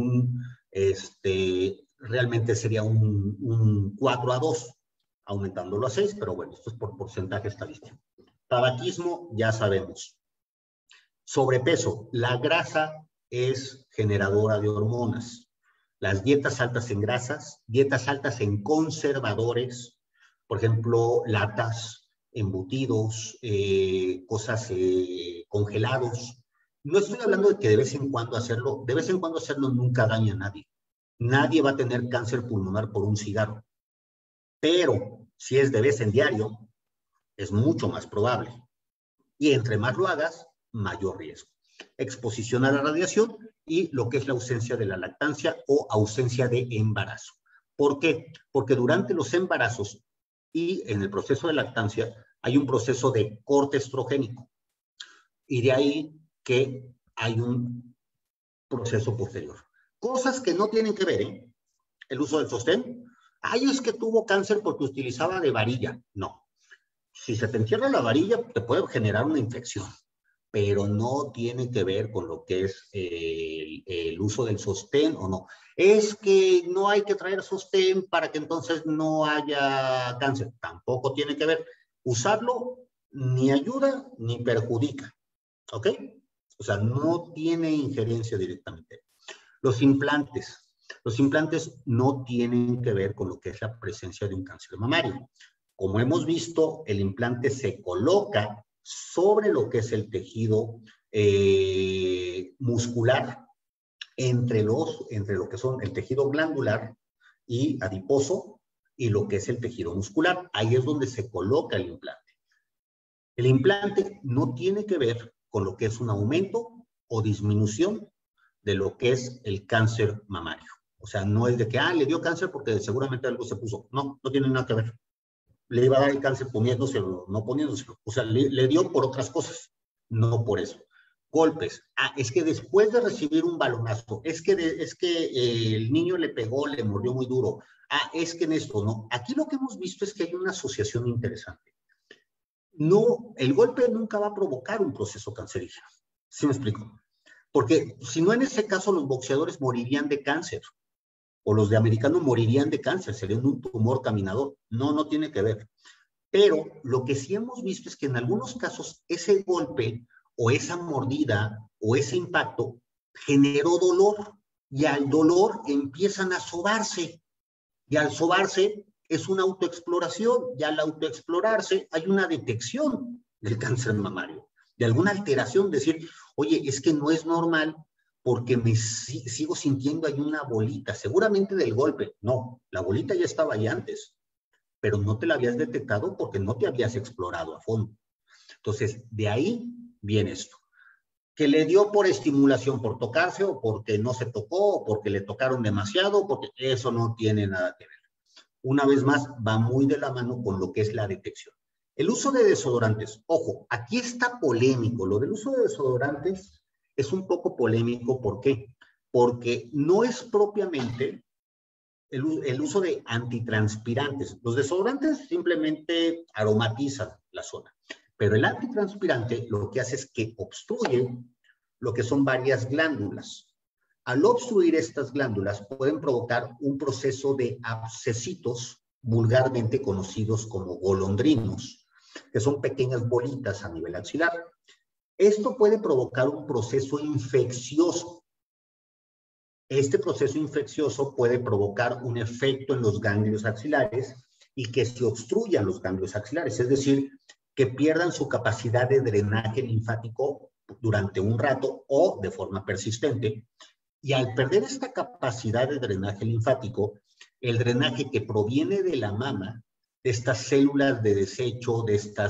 realmente sería un 4-2, aumentándolo a 6, pero bueno, esto es por porcentaje estadístico. Tabaquismo, ya sabemos. Sobrepeso, la grasa es generadora de hormonas. Las dietas altas en grasas, dietas altas en conservadores, por ejemplo, latas, embutidos, cosas congelados. No estoy hablando de que de vez en cuando hacerlo nunca daña a nadie. Nadie va a tener cáncer pulmonar por un cigarro. Pero si es de vez en diario, es mucho más probable. Y entre más lo hagas, mayor riesgo. Exposición a la radiación y lo que es la ausencia de la lactancia o ausencia de embarazo. ¿Por qué? Porque durante los embarazos y en el proceso de lactancia hay un proceso de corte estrogénico. Y de ahí que hay un proceso posterior. Cosas que no tienen que ver, ¿eh? El uso del sostén. Ay, es que tuvo cáncer porque utilizaba de varilla. No. Si se te entierra la varilla, te puede generar una infección, pero no tiene que ver con lo que es el uso del sostén o no. Es que no hay que traer sostén para que entonces no haya cáncer. Tampoco tiene que ver. Usarlo ni ayuda ni perjudica. ¿Ok? O sea, no tiene injerencia directamente. Los implantes no tienen que ver con lo que es la presencia de un cáncer mamario. Como hemos visto, el implante se coloca sobre lo que es el tejido muscular, entre lo que son el tejido glandular y adiposo y lo que es el tejido muscular. Ahí es donde se coloca el implante. El implante no tiene que ver con lo que es un aumento o disminución de lo que es el cáncer mamario. O sea, no es de que, le dio cáncer porque seguramente algo se puso. No, no tiene nada que ver. Le iba a dar el cáncer poniéndose o no poniéndose. O sea, le dio por otras cosas, no por eso. Golpes. Es que después de recibir un balonazo, es que el niño le pegó, le mordió muy duro. Es que en esto, ¿no? Aquí lo que hemos visto es que hay una asociación interesante. No, el golpe nunca va a provocar un proceso cancerígeno. ¿Sí me explico? Porque si no, en ese caso los boxeadores morirían de cáncer, o los de americano morirían de cáncer, serían un tumor caminador. No, no tiene que ver. Pero lo que sí hemos visto es que en algunos casos ese golpe o esa mordida o ese impacto generó dolor, y al dolor empiezan a sobarse, y al sobarse es una autoexploración, y al autoexplorarse hay una detección del cáncer mamario, de alguna alteración, decir, oye, es que no es normal porque sigo sintiendo ahí una bolita, seguramente del golpe. No, la bolita ya estaba ahí antes, pero no te la habías detectado porque no te habías explorado a fondo. Entonces, de ahí viene esto. Que le dio por estimulación, por tocarse, o porque no se tocó, o porque le tocaron demasiado, porque eso no tiene nada que ver. Una vez más, va muy de la mano con lo que es la detección. El uso de desodorantes. Ojo, aquí está polémico. Lo del uso de desodorantes es un poco polémico. ¿Por qué? Porque no es propiamente el uso de antitranspirantes. Los desodorantes simplemente aromatizan la zona, pero el antitranspirante lo que hace es que obstruye lo que son varias glándulas. Al obstruir estas glándulas pueden provocar un proceso de abscesitos, vulgarmente conocidos como golondrinos, que son pequeñas bolitas a nivel axilar. Esto puede provocar un proceso infeccioso. Este proceso infeccioso puede provocar un efecto en los ganglios axilares y que se obstruyan los ganglios axilares, es decir, que pierdan su capacidad de drenaje linfático durante un rato o de forma persistente. Y al perder esta capacidad de drenaje linfático, el drenaje que proviene de la mama, de estas células de desecho,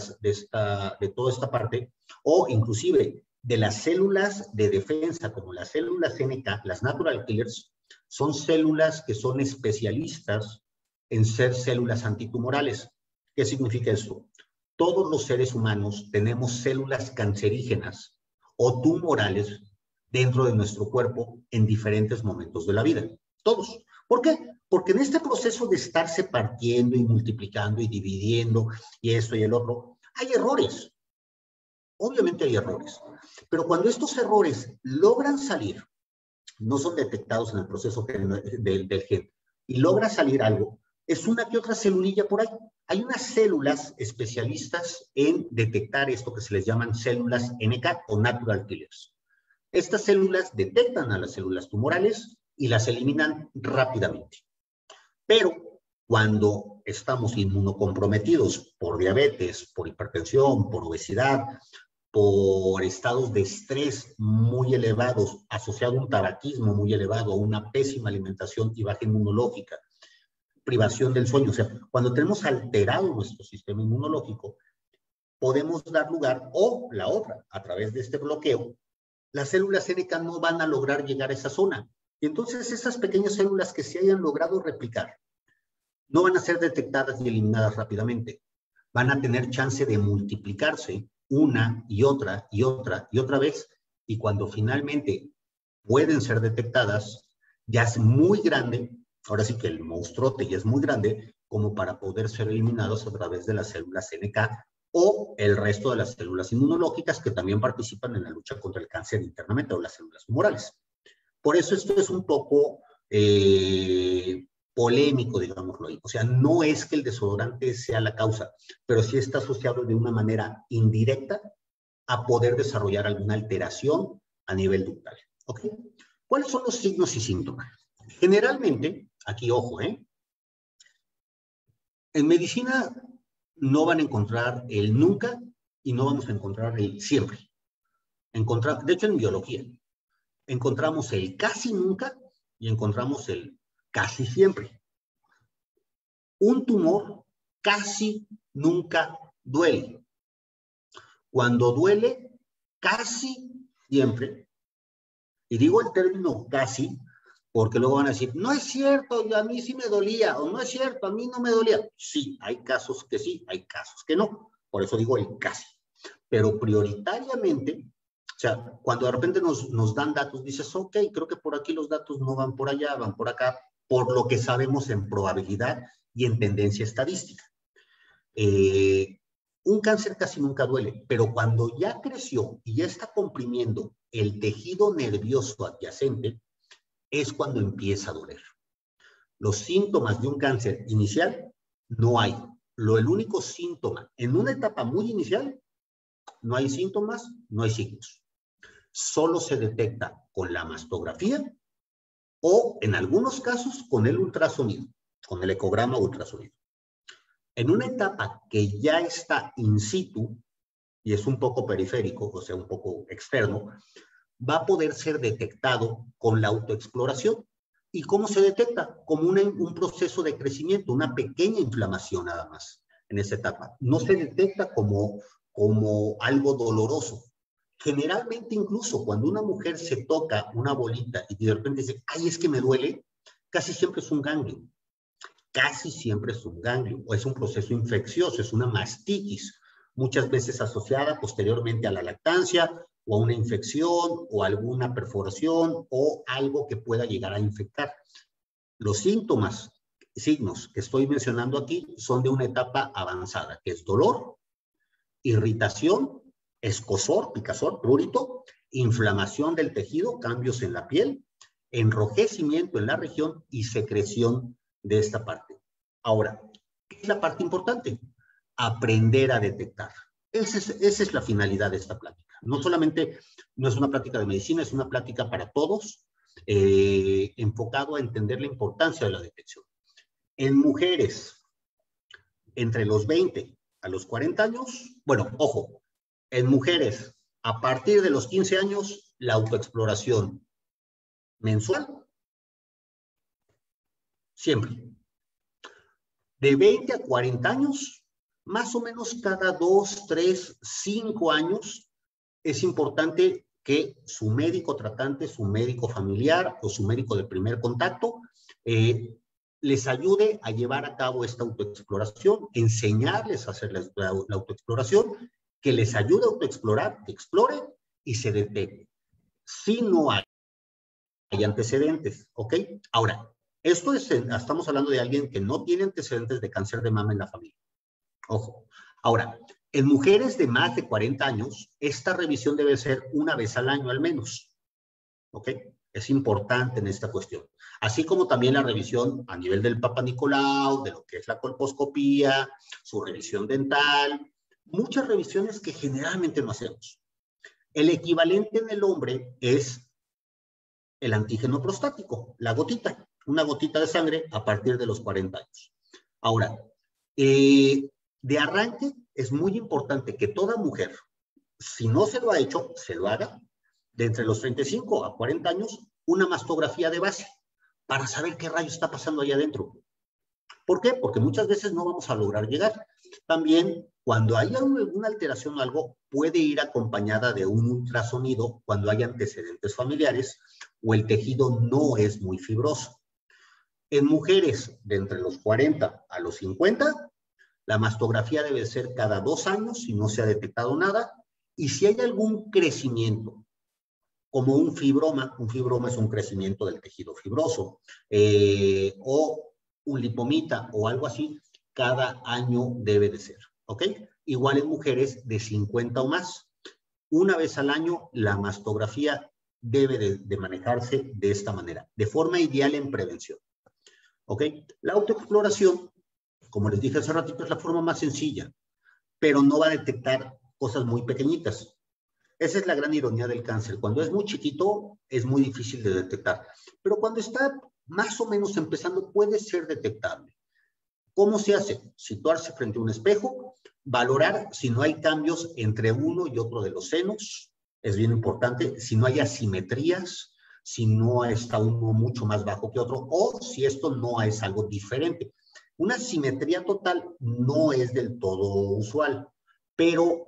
de toda esta parte, o inclusive de las células de defensa, como las células NK, las natural killers, son células que son especialistas en ser células antitumorales. ¿Qué significa esto? Todos los seres humanos tenemos células cancerígenas o tumorales dentro de nuestro cuerpo en diferentes momentos de la vida. Todos. ¿Por qué? Porque en este proceso de estarse partiendo y multiplicando y dividiendo y esto y el otro, hay errores. Obviamente hay errores. Pero cuando estos errores logran salir, no son detectados en el proceso del gen, y logra salir algo, es una que otra celulilla por ahí. Hay unas células especialistas en detectar esto que se les llaman células NK o natural killers. Estas células detectan a las células tumorales y las eliminan rápidamente. Pero cuando estamos inmunocomprometidos por diabetes, por hipertensión, por obesidad, por estados de estrés muy elevados, asociado a un tabaquismo muy elevado, una pésima alimentación y baja inmunológica, privación del sueño, o sea, cuando tenemos alterado nuestro sistema inmunológico, podemos dar lugar, o la otra, a través de este bloqueo, las células NK no van a lograr llegar a esa zona. Y entonces esas pequeñas células que se hayan logrado replicar no van a ser detectadas y eliminadas rápidamente. Van a tener chance de multiplicarse una y otra y otra y otra vez. Y cuando finalmente pueden ser detectadas, ya es muy grande, ahora sí que el monstruote ya es muy grande, como para poder ser eliminados a través de las células NK o el resto de las células inmunológicas que también participan en la lucha contra el cáncer internamente, o las células tumorales. Por eso esto es un poco polémico, digámoslo ahí. O sea, no es que el desodorante sea la causa, pero sí está asociado de una manera indirecta a poder desarrollar alguna alteración a nivel ductal. ¿Ok? ¿Cuáles son los signos y síntomas? Generalmente, aquí ojo, en medicina no van a encontrar el nunca y no vamos a encontrar el siempre. De hecho, en biología, encontramos el casi nunca y encontramos el casi siempre. Un tumor casi nunca duele. Cuando duele, casi siempre, y digo el término casi, porque luego van a decir, no es cierto, a mí sí me dolía, o no es cierto, a mí no me dolía. Sí, hay casos que sí, hay casos que no. Por eso digo el casi. Pero prioritariamente, o sea, cuando de repente nos dan datos, dices, ok, creo que por aquí los datos no van por allá, van por acá, por lo que sabemos en probabilidad y en tendencia estadística. Un cáncer casi nunca duele, pero cuando ya creció y ya está comprimiendo el tejido nervioso adyacente, es cuando empieza a doler. Los síntomas de un cáncer inicial no hay. El único síntoma en una etapa muy inicial, no hay síntomas, no hay signos. Solo se detecta con la mastografía o, en algunos casos, con el ultrasonido, con el ecograma ultrasonido. En una etapa que ya está in situ y es un poco periférico, o sea, un poco externo, va a poder ser detectado con la autoexploración. ¿Y cómo se detecta? Como un proceso de crecimiento, una pequeña inflamación nada más en esa etapa. No se detecta como algo doloroso. Generalmente, incluso cuando una mujer se toca una bolita y de repente dice, ay, es que me duele, casi siempre es un ganglio. Casi siempre es un ganglio, o es un proceso infeccioso, es una mastitis, muchas veces asociada posteriormente a la lactancia, o a una infección, o alguna perforación, o algo que pueda llegar a infectar. Los signos que estoy mencionando aquí son de una etapa avanzada, que es dolor, irritación, escozor, picazón, prurito, inflamación del tejido, cambios en la piel, enrojecimiento en la región y secreción de esta parte. Ahora, ¿qué es la parte importante? Aprender a detectar. Esa es la finalidad de esta plática. No solamente, no es una plática de medicina, es una plática para todos, enfocado a entender la importancia de la detección. En mujeres entre los 20 a los 40 años, bueno, ojo, en mujeres a partir de los 15 años, la autoexploración mensual, siempre. De 20 a 40 años, más o menos cada 2, 3, 5 años, es importante que su médico tratante, su médico familiar o su médico de primer contacto les ayude a llevar a cabo esta autoexploración, enseñarles a hacer la autoexploración, que les ayude a autoexplorar, que explore y se detecte. Si no hay antecedentes, ¿ok? Ahora, estamos hablando de alguien que no tiene antecedentes de cáncer de mama en la familia. Ojo. Ahora, en mujeres de más de 40 años, esta revisión debe ser una vez al año al menos. ¿Ok? Es importante en esta cuestión. Así como también la revisión a nivel del Papa Nicolau, de lo que es la colposcopía, su revisión dental, muchas revisiones que generalmente no hacemos. El equivalente en el hombre es el antígeno prostático, la gotita, una gotita de sangre a partir de los 40 años. Ahora, de arranque es muy importante que toda mujer, si no se lo ha hecho, se lo haga, de entre los 35 a 40 años, una mastografía de base para saber qué rayo está pasando ahí adentro. ¿Por qué? Porque muchas veces no vamos a lograr llegar. También, cuando haya alguna alteración o algo, puede ir acompañada de un ultrasonido cuando hay antecedentes familiares o el tejido no es muy fibroso. En mujeres de entre los 40 a los 50, la mastografía debe ser cada 2 años si no se ha detectado nada, y si hay algún crecimiento, como un fibroma es un crecimiento del tejido fibroso, o un lipomita o algo así, cada año debe de ser, ¿ok? Igual en mujeres de 50 o más. Una vez al año la mastografía debe de manejarse de esta manera, de forma ideal en prevención, ¿ok? La autoexploración, como les dije hace ratito, es la forma más sencilla, pero no va a detectar cosas muy pequeñitas. Esa es la gran ironía del cáncer. Cuando es muy chiquito, es muy difícil de detectar. Pero cuando está más o menos empezando, puede ser detectable. ¿Cómo se hace? Situarse frente a un espejo Valorar si no hay cambios entre uno y otro de los senos, es bien importante, si no hay asimetrías, si no está uno mucho más bajo que otro, o si esto no es algo diferente. Una simetría total no es del todo usual, pero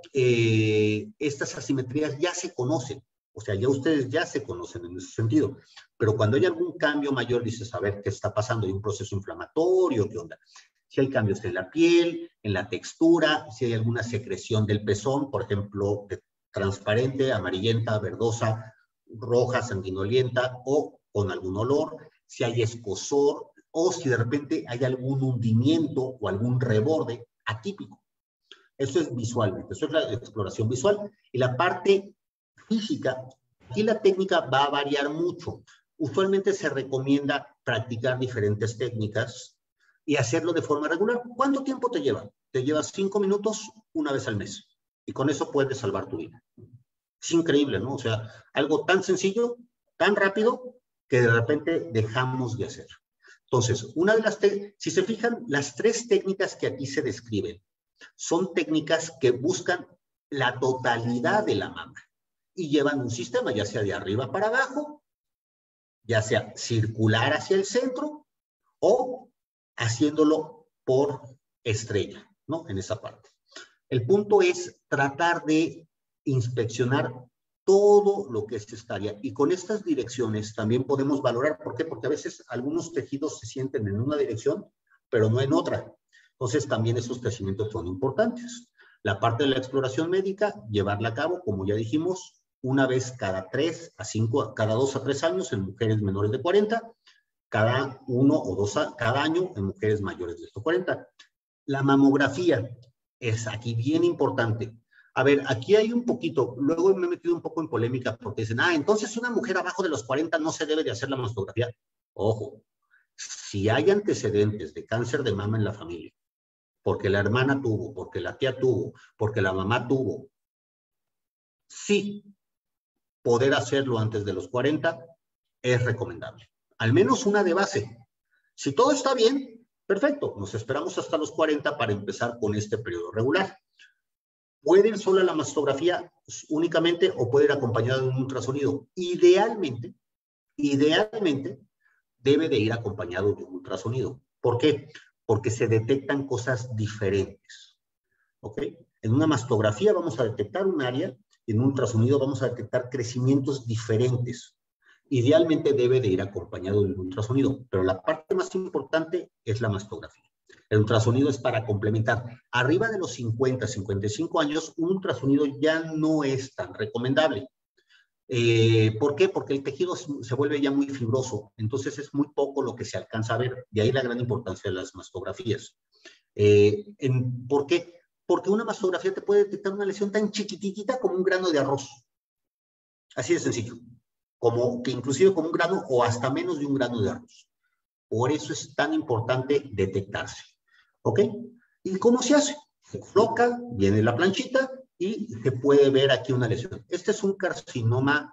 estas asimetrías ya se conocen, o sea, ya ustedes ya se conocen en ese sentido, pero cuando hay algún cambio mayor, dices, a ver, ¿qué está pasando? ¿Hay un proceso inflamatorio? ¿Qué onda? Si hay cambios en la piel, en la textura, si hay alguna secreción del pezón, por ejemplo, de transparente, amarillenta, verdosa, roja, sanguinolenta o con algún olor, si hay escozor o si de repente hay algún hundimiento o algún reborde atípico. Eso es visualmente, eso es la exploración visual. Y la parte física, aquí la técnica va a variar mucho. Usualmente se recomienda practicar diferentes técnicas y hacerlo de forma regular. ¿Cuánto tiempo te lleva? Te lleva 5 minutos una vez al mes. Y con eso puedes salvar tu vida. Es increíble, ¿no? O sea, algo tan sencillo, tan rápido, que de repente dejamos de hacer. Entonces, si se fijan, las 3 técnicas que aquí se describen son técnicas que buscan la totalidad de la mama y llevan un sistema, ya sea de arriba para abajo, ya sea circular hacia el centro o haciéndolo por estrella, ¿no? En esa parte. El punto es tratar de inspeccionar todo lo que es esta área. Y con estas direcciones también podemos valorar. ¿Por qué? Porque a veces algunos tejidos se sienten en una dirección, pero no en otra. Entonces también esos crecimientos son importantes. La parte de la exploración médica, llevarla a cabo, como ya dijimos, una vez cada 2 a 3 años en mujeres menores de 40, cada 1 o 2 cada año en mujeres mayores de 40. La mamografía es aquí bien importante. A ver, aquí hay un poquito, luego me he metido un poco en polémica porque dicen, entonces una mujer abajo de los 40 no se debe de hacer la mastografía. Ojo, si hay antecedentes de cáncer de mama en la familia, porque la hermana tuvo, porque la tía tuvo, porque la mamá tuvo, sí, poder hacerlo antes de los 40 es recomendable. Al menos una de base. Si todo está bien, perfecto, nos esperamos hasta los 40 para empezar con este periodo regular. Puede ir sola la mastografía únicamente o puede ir acompañada de un ultrasonido. Idealmente, debe de ir acompañado de un ultrasonido. ¿Por qué? Porque se detectan cosas diferentes. ¿Ok? En una mastografía vamos a detectar un área, en un ultrasonido vamos a detectar crecimientos diferentes. Idealmente debe de ir acompañado de un ultrasonido, pero la parte más importante es la mastografía. El ultrasonido es para complementar. Arriba de los 50, 55 años, un ultrasonido ya no es tan recomendable. ¿Por qué? Porque el tejido se vuelve ya muy fibroso, entonces es muy poco lo que se alcanza a ver, de ahí la gran importancia de las mastografías. ¿Por qué? Porque una mastografía te puede detectar una lesión tan chiquitita como un grano de arroz. Así de sencillo. Como que inclusive como un grano o hasta menos de un grano de arroz. Por eso es tan importante detectarse. ¿Ok? ¿Y cómo se hace? Se coloca, viene la planchita y se puede ver aquí una lesión. Este es un carcinoma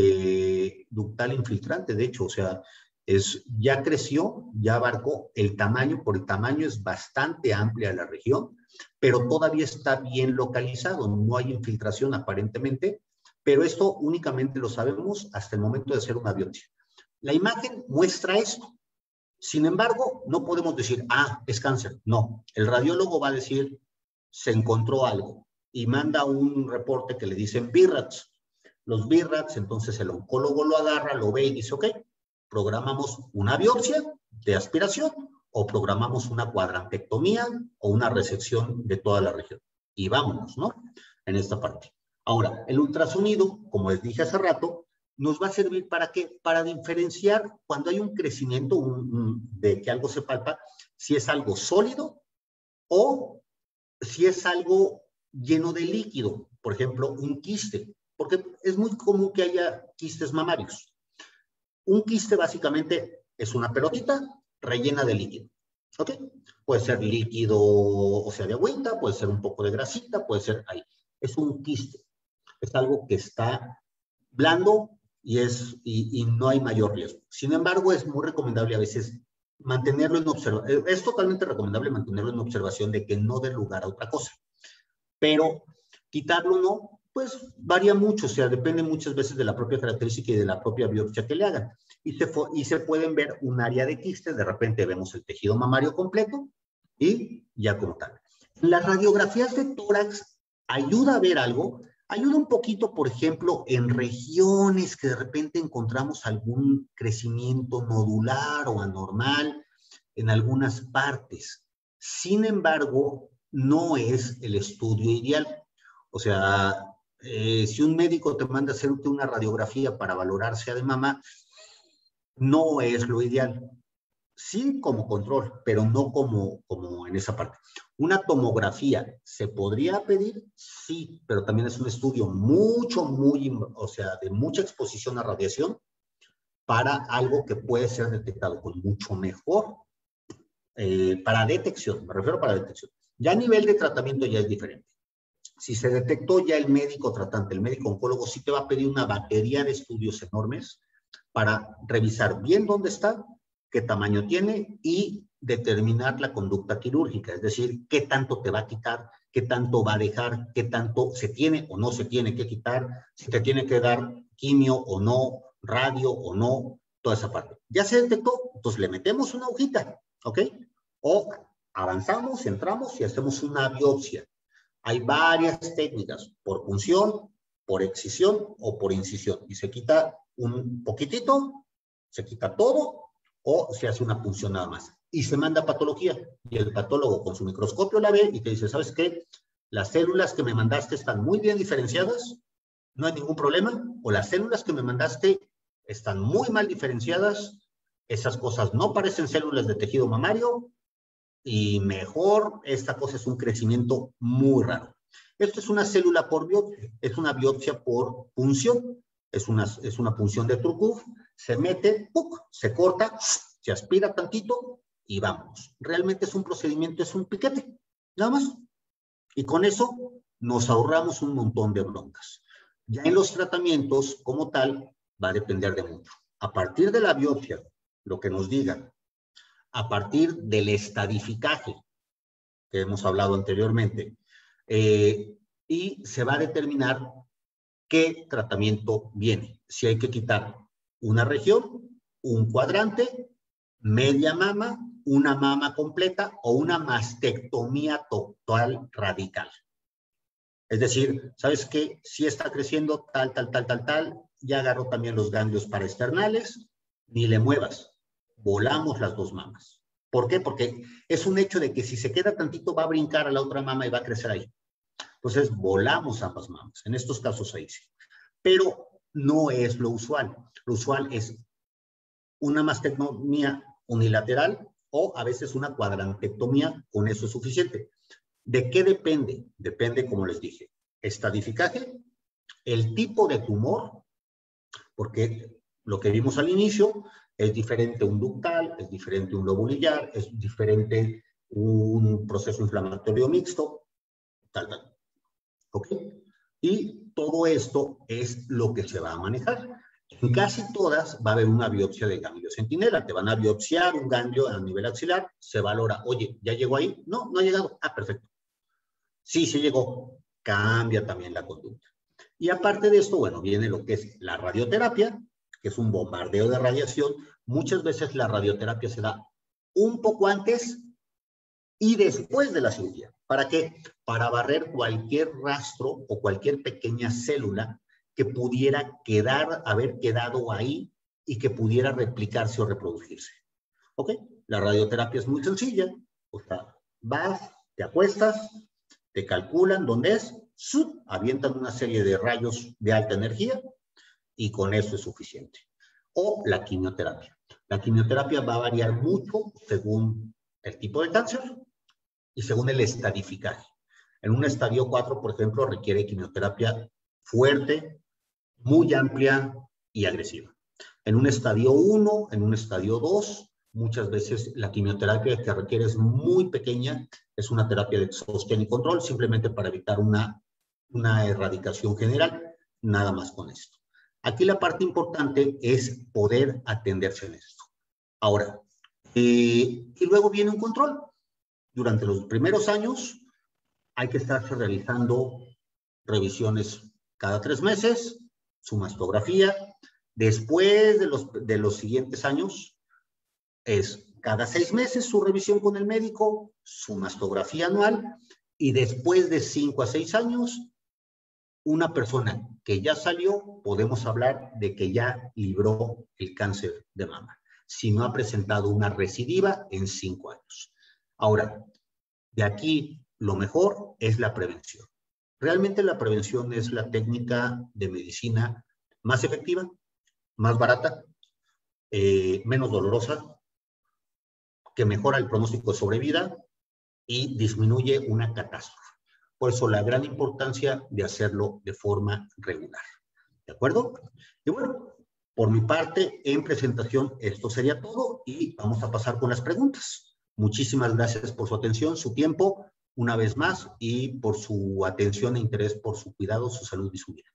ductal infiltrante, de hecho, o sea, ya creció, ya abarcó el tamaño, por el tamaño es bastante amplia la región, pero todavía está bien localizado, no hay infiltración aparentemente, pero esto únicamente lo sabemos hasta el momento de hacer una biopsia. La imagen muestra esto. Sin embargo, no podemos decir, es cáncer. No, el radiólogo va a decir, se encontró algo y manda un reporte que le dicen BIRATS. Los BIRATS, entonces el oncólogo lo agarra, lo ve y dice, ok, programamos una biopsia de aspiración o programamos una cuadrantectomía o una resección de toda la región. Y vámonos, ¿no? En esta parte. Ahora, el ultrasonido, como les dije hace rato, nos va a servir ¿para qué? Para diferenciar cuando hay un crecimiento de que algo se palpa, si es algo sólido o si es algo lleno de líquido, por ejemplo, un quiste, porque es muy común que haya quistes mamarios. Un quiste básicamente es una pelotita rellena de líquido, ¿ok? Puede ser líquido, o sea, de agüita, puede ser un poco de grasita, puede ser ahí. Es un quiste, es algo que está blando y no hay mayor riesgo. Sin embargo, es muy recomendable a veces mantenerlo en observación. Es totalmente recomendable mantenerlo en observación de que no dé lugar a otra cosa. pero quitarlo no, pues varía mucho, o sea, depende muchas veces de la propia característica y de la propia biopsia que le hagan. Y se pueden ver un área de quiste, de repente vemos el tejido mamario completo y ya como tal. Las radiografías de tórax ayuda a ver algo, ayuda un poquito, por ejemplo, en regiones que de repente encontramos algún crecimiento nodular o anormal en algunas partes. Sin embargo, no es el estudio ideal. O sea, si un médico te manda a hacer una radiografía para valorar sea de mama, no es lo ideal. Sí como control, pero no como en esa parte. Una tomografía, ¿se podría pedir? Sí, pero también es un estudio o sea, de mucha exposición a radiación para algo que puede ser detectado con mucho mejor, para detección, me refiero para detección. Ya a nivel de tratamiento ya es diferente. Si se detectó ya el médico tratante, el médico oncólogo, sí te va a pedir una batería de estudios enormes para revisar bien dónde está, qué tamaño tiene y determinar la conducta quirúrgica, es decir, qué tanto te va a quitar, qué tanto va a dejar, qué tanto se tiene o no se tiene que quitar, si te tiene que dar quimio o no, radio o no, toda esa parte. Ya se detectó, entonces le metemos una hojita, ¿ok? O avanzamos, entramos y hacemos una biopsia. Hay varias técnicas, por punción, por excisión o por incisión. Y se quita un poquitito, se quita todo o se hace una punción nada más. Y se manda a patología. Y el patólogo con su microscopio la ve y te dice, ¿sabes qué? Las células que me mandaste están muy bien diferenciadas, no hay ningún problema. O las células que me mandaste están muy mal diferenciadas, esas cosas no parecen células de tejido mamario, y mejor, esta cosa es un crecimiento muy raro. Esto es una célula por biopsia, es una biopsia por punción, es una punción de Turkov, se mete, ¡puc!, se corta, se aspira tantito y vamos. Realmente es un procedimiento, es un piquete, nada más. Y con eso nos ahorramos un montón de broncas. Ya en los tratamientos, como tal, va a depender de mucho. A partir de la biopsia, lo que nos digan, a partir del estadificaje que hemos hablado anteriormente, y se va a determinar qué tratamiento viene. Si hay que quitar una región, un cuadrante, media mama, una mama completa o una mastectomía total radical. Es decir, ¿sabes qué? Si está creciendo tal, ya agarró también los ganglios paraesternales, ni le muevas. Volamos las dos mamas. ¿Por qué? Porque es un hecho de que si se queda tantito va a brincar a la otra mama y va a crecer ahí. Entonces, volamos ambas mamas. En estos casos ahí sí. Pero no es lo usual. Lo usual es una mastectomía unilateral o a veces una cuadrantectomía, con eso es suficiente. ¿De qué depende? Depende, como les dije, estadificaje, el tipo de tumor, porque lo que vimos al inicio es diferente un ductal, es diferente un lobulillar, es diferente un proceso inflamatorio mixto, tal. ¿Ok? Y todo esto es lo que se va a manejar. En casi todas va a haber una biopsia de ganglio centinela. Te van a biopsiar un ganglio a nivel axilar, se valora, oye, ¿ya llegó ahí? No, no ha llegado. Ah, perfecto. Sí, sí llegó. Cambia también la conducta. Y aparte de esto, bueno, viene lo que es la radioterapia, que es un bombardeo de radiación. Muchas veces la radioterapia se da un poco antes y después de la cirugía. ¿Para qué? Para barrer cualquier rastro o cualquier pequeña célula que pudiera haber quedado ahí y que pudiera replicarse o reproducirse. ¿Ok? La radioterapia es muy sencilla. O sea, vas, te acuestas, te calculan dónde es, avientan una serie de rayos de alta energía y con eso es suficiente. O la quimioterapia. La quimioterapia va a variar mucho según el tipo de cáncer y según el estadificaje. En un estadio 4, por ejemplo, requiere quimioterapia fuerte, muy amplia y agresiva. En un estadio 1, en un estadio 2, muchas veces la quimioterapia que requiere es muy pequeña, es una terapia de sostén y control, simplemente para evitar una erradicación general, nada más con esto. Aquí la parte importante es poder atenderse en esto. Ahora, y luego viene un control. Durante los primeros años hay que estarse realizando revisiones cada 3 meses, su mastografía. Después de los siguientes años, es cada 6 meses su revisión con el médico, su mastografía anual, y después de 5 a 6 años, una persona que ya salió, podemos hablar de que ya libró el cáncer de mama, si no ha presentado una recidiva en 5 años. Ahora, de aquí lo mejor es la prevención. Realmente la prevención es la técnica de medicina más efectiva, más barata, menos dolorosa, que mejora el pronóstico de sobrevida y disminuye una catástrofe. Por eso la gran importancia de hacerlo de forma regular. ¿De acuerdo? Y bueno, por mi parte, en presentación, esto sería todo y vamos a pasar con las preguntas. Muchísimas gracias por su atención, su tiempo, una vez más, y por su atención e interés por su cuidado, su salud y su vida.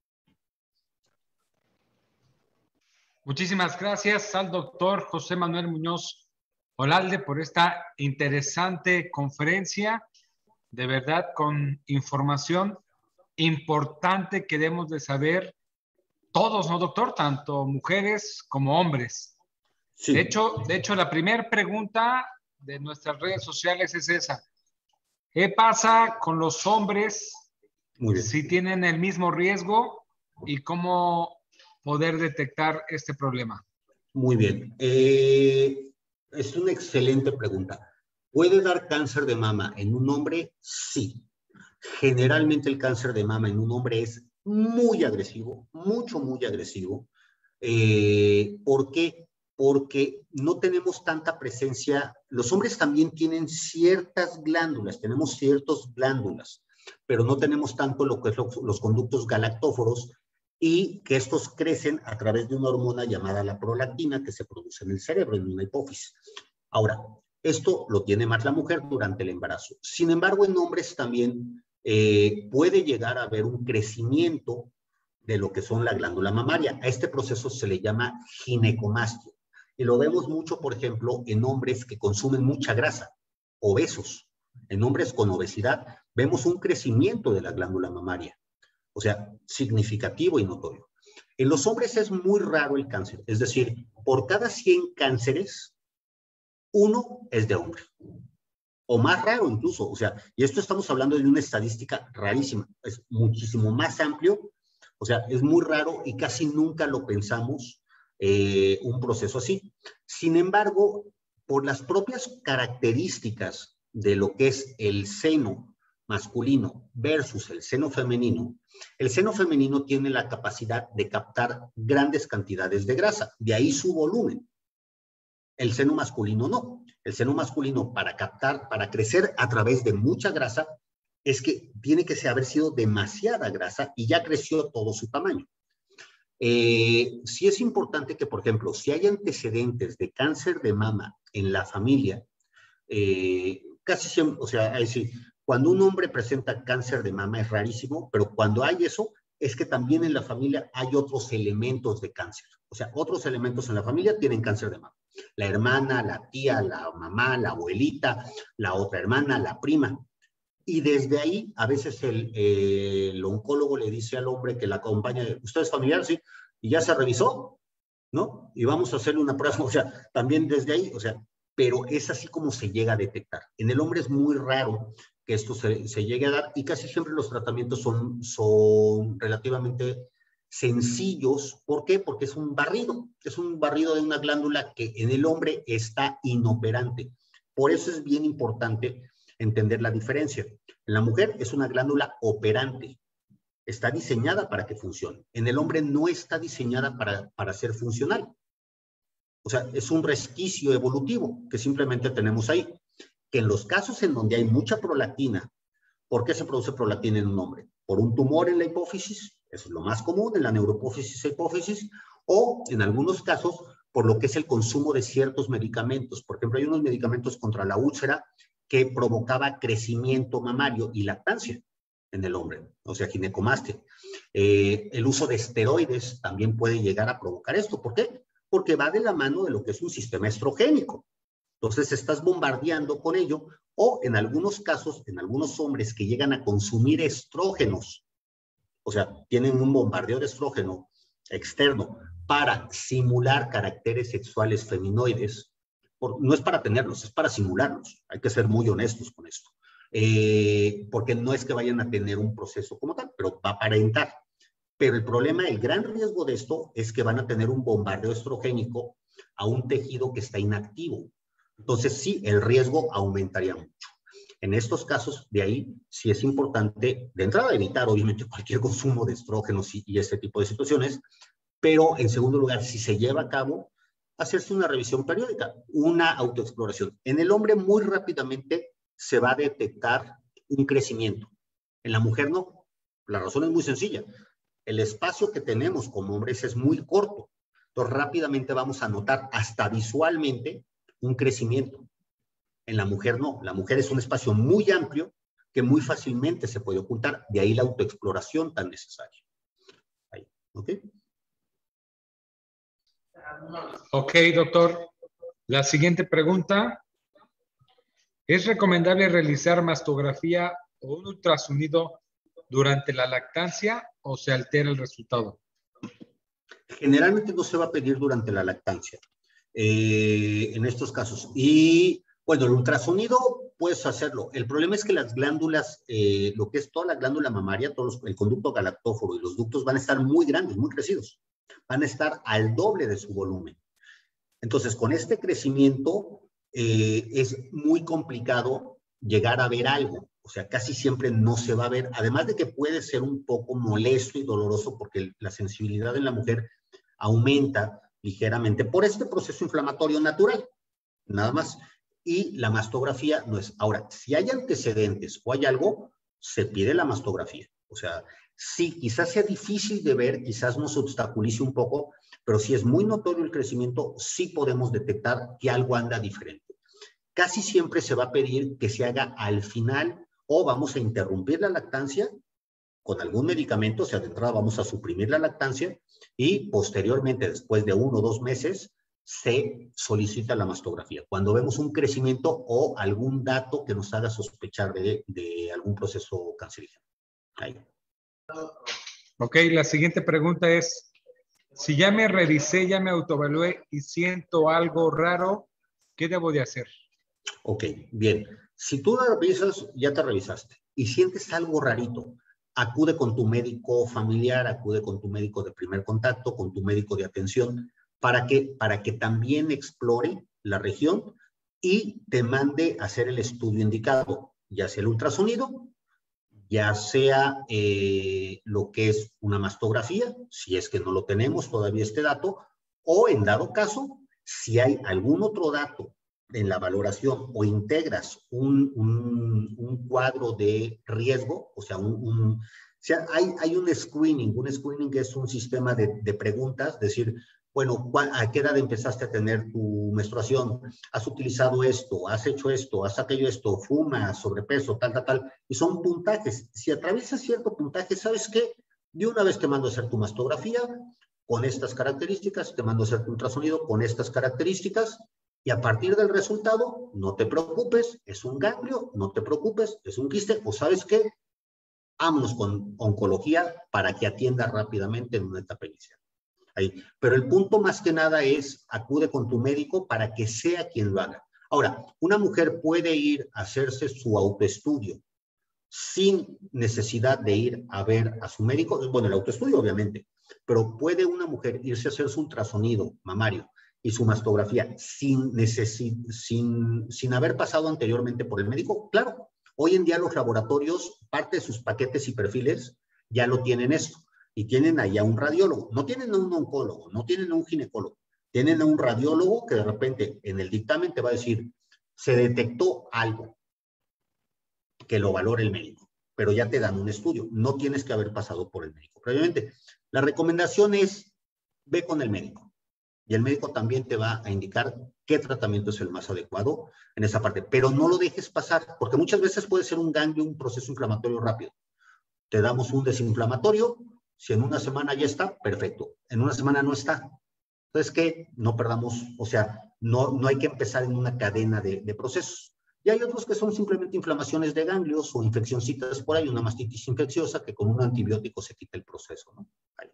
Muchísimas gracias al doctor José Manuel Muñoz Olalde por esta interesante conferencia, de verdad con información importante que debemos de saber todos, ¿no, doctor? Tanto mujeres como hombres. Sí. De hecho, la primera pregunta de nuestras redes sociales es esa. ¿Qué pasa con los hombres si tienen el mismo riesgo y cómo poder detectar este problema? Muy bien. Es una excelente pregunta. ¿Puede dar cáncer de mama en un hombre? Sí. Generalmente el cáncer de mama en un hombre es muy agresivo, muy agresivo. ¿Por qué? Porque no tenemos tanta presencia. Los hombres también tienen ciertas glándulas, tenemos ciertas glándulas, pero no tenemos tanto lo que es los conductos galactóforos, y que estos crecen a través de una hormona llamada la prolactina que se produce en el cerebro, en una hipófisis. Ahora, esto lo tiene más la mujer durante el embarazo. Sin embargo, en hombres también puede llegar a haber un crecimiento de lo que son la glándula mamaria. A este proceso se le llama ginecomastia. Y lo vemos mucho, por ejemplo, en hombres que consumen mucha grasa, obesos. En hombres con obesidad vemos un crecimiento de la glándula mamaria. O sea, significativo y notorio. En los hombres es muy raro el cáncer, es decir, por cada 100 cánceres, 1 es de hombre. O más raro incluso, o sea, y esto estamos hablando de una estadística rarísima, es muchísimo más amplio, o sea, es muy raro y casi nunca lo pensamos un proceso así. Sin embargo, por las propias características de lo que es el seno masculino versus el seno femenino tiene la capacidad de captar grandes cantidades de grasa, de ahí su volumen. El seno masculino no. El seno masculino para crecer a través de mucha grasa, es que tiene que haber sido demasiada grasa y ya creció todo su tamaño. Sí es importante que, por ejemplo, si hay antecedentes de cáncer de mama en la familia, casi siempre, o sea, es decir, cuando un hombre presenta cáncer de mama es rarísimo, pero cuando hay eso, es que también en la familia hay otros elementos de cáncer. O sea, otros elementos en la familia tienen cáncer de mama. La hermana, la tía, la mamá, la abuelita, la otra hermana, la prima. Y desde ahí, a veces el oncólogo le dice al hombre que la acompaña, ¿usted es familiar? Sí. ¿Y ya se revisó? ¿No? Y vamos a hacerle una prueba. O sea, también desde ahí, o sea, pero es así como se llega a detectar. En el hombre es muy raro que esto se llegue a dar y casi siempre los tratamientos son relativamente sencillos. ¿Por qué? Porque es un barrido de una glándula que en el hombre está inoperante. Por eso es bien importante entender la diferencia. En la mujer es una glándula operante, está diseñada para que funcione. En el hombre no está diseñada para ser funcional. O sea, es un resquicio evolutivo que simplemente tenemos ahí. Que en los casos en donde hay mucha prolactina, ¿por qué se produce prolactina en un hombre? Por un tumor en la hipófisis, eso es lo más común, en la neuropófisis e hipófisis, o en algunos casos por lo que es el consumo de ciertos medicamentos. Por ejemplo, hay unos medicamentos contra la úlcera que provocaba crecimiento mamario y lactancia en el hombre, o sea, ginecomastia. El uso de esteroides también puede llegar a provocar esto. ¿Por qué? Porque va de la mano de lo que es un sistema estrogénico. Entonces estás bombardeando con ello O en algunos casos, en algunos hombres que llegan a consumir estrógenos, o sea, tienen un bombardeo de estrógeno externo para simular caracteres sexuales feminoides. No es para tenerlos, es para simularlos. Hay que ser muy honestos con esto. Porque no es que vayan a tener un proceso como tal, pero va a aparentar. Pero el problema, el gran riesgo de esto es que van a tener un bombardeo estrogénico a un tejido que está inactivo. Entonces, sí, el riesgo aumentaría mucho. En estos casos, de ahí, sí es importante, de entrada, evitar, obviamente, cualquier consumo de estrógenos y este tipo de situaciones, pero, en segundo lugar, si se lleva a cabo, hacerse una revisión periódica, una autoexploración. En el hombre, muy rápidamente, se va a detectar un crecimiento. En la mujer, no. La razón es muy sencilla. El espacio que tenemos como hombres es muy corto. Entonces, rápidamente vamos a notar, hasta visualmente, un crecimiento. En la mujer no, la mujer es un espacio muy amplio que muy fácilmente se puede ocultar, de ahí la autoexploración tan necesaria. Ahí, ¿ok? Ok, doctor. La siguiente pregunta. ¿Es recomendable realizar mastografía o un ultrasonido durante la lactancia o se altera el resultado? Generalmente no se va a pedir durante la lactancia, en estos casos. Y bueno, el ultrasonido puedes hacerlo. El problema es que las glándulas, lo que es toda la glándula mamaria, el conducto galactóforo y los ductos van a estar muy grandes, muy crecidos. Van a estar al doble de su volumen. Entonces, con este crecimiento es muy complicado llegar a ver algo. O sea, casi siempre no se va a ver. Además de que puede ser un poco molesto y doloroso porque la sensibilidad en la mujer aumenta ligeramente por este proceso inflamatorio natural, nada más. Y la mastografía no es. Ahora, si hay antecedentes o hay algo, se pide la mastografía. O sea, sí, quizás sea difícil de ver, quizás nos obstaculice un poco, pero si es muy notorio el crecimiento, sí podemos detectar que algo anda diferente. Casi siempre se va a pedir que se haga al final o vamos a interrumpir la lactancia con algún medicamento, o sea, de entrada vamos a suprimir la lactancia y posteriormente, después de 1 o 2 meses, se solicita la mastografía. Cuando vemos un crecimiento o algún dato que nos haga sospechar de algún proceso cancerígeno. Ahí. Ok, la siguiente pregunta es, si ya me revisé, ya me autoevalué y siento algo raro, ¿qué debo de hacer? Ok, bien. Si tú la revisas, ya te revisaste y sientes algo rarito, acude con tu médico familiar, acude con tu médico de primer contacto, con tu médico de atención, para que también explore la región y te mande a hacer el estudio indicado, ya sea el ultrasonido, ya sea lo que es una mastografía, si es que no lo tenemos todavía este dato, o en dado caso, si hay algún otro dato en la valoración o integras un cuadro de riesgo, o sea, hay un screening es un sistema de preguntas, es decir, bueno, ¿a qué edad empezaste a tener tu menstruación? ¿Has utilizado esto? ¿Has hecho esto? ¿Has aquello esto? ¿Fumas? ¿Sobrepeso? Tal, tal, tal. Y son puntajes. Si atraviesas cierto puntaje, ¿sabes qué? De una vez te mando a hacer tu mastografía con estas características, te mando a hacer tu ultrasonido con estas características, y a partir del resultado, no te preocupes, es un ganglio, no te preocupes, es un quiste, o ¿sabes qué? Vámonos con oncología para que atienda rápidamente en una etapa inicial. Ahí. Pero el punto más que nada es, acude con tu médico para que sea quien lo haga. Ahora, una mujer puede ir a hacerse su autoestudio sin necesidad de ir a ver a su médico, bueno, el autoestudio obviamente, pero puede una mujer irse a hacer su ultrasonido mamario y su mastografía sin haber pasado anteriormente por el médico. Claro, hoy en día los laboratorios, parte de sus paquetes y perfiles, ya lo tienen esto. Y tienen allá un radiólogo, no tienen a un oncólogo, no tienen a un ginecólogo, tienen a un radiólogo que de repente en el dictamen te va a decir, se detectó algo, que lo valore el médico, pero ya te dan un estudio, no tienes que haber pasado por el médico previamente. La recomendación es, ve con el médico, y el médico también te va a indicar qué tratamiento es el más adecuado en esa parte, pero no lo dejes pasar, porque muchas veces puede ser un ganglio, un proceso inflamatorio rápido. Te damos un desinflamatorio, si en una semana ya está, perfecto. En una semana no está. Entonces, ¿qué? No perdamos, o sea, no hay que empezar en una cadena de procesos. Y hay otros que son simplemente inflamaciones de ganglios o infeccioncitas por ahí, una mastitis infecciosa que con un antibiótico se quita el proceso, ¿no? Vale.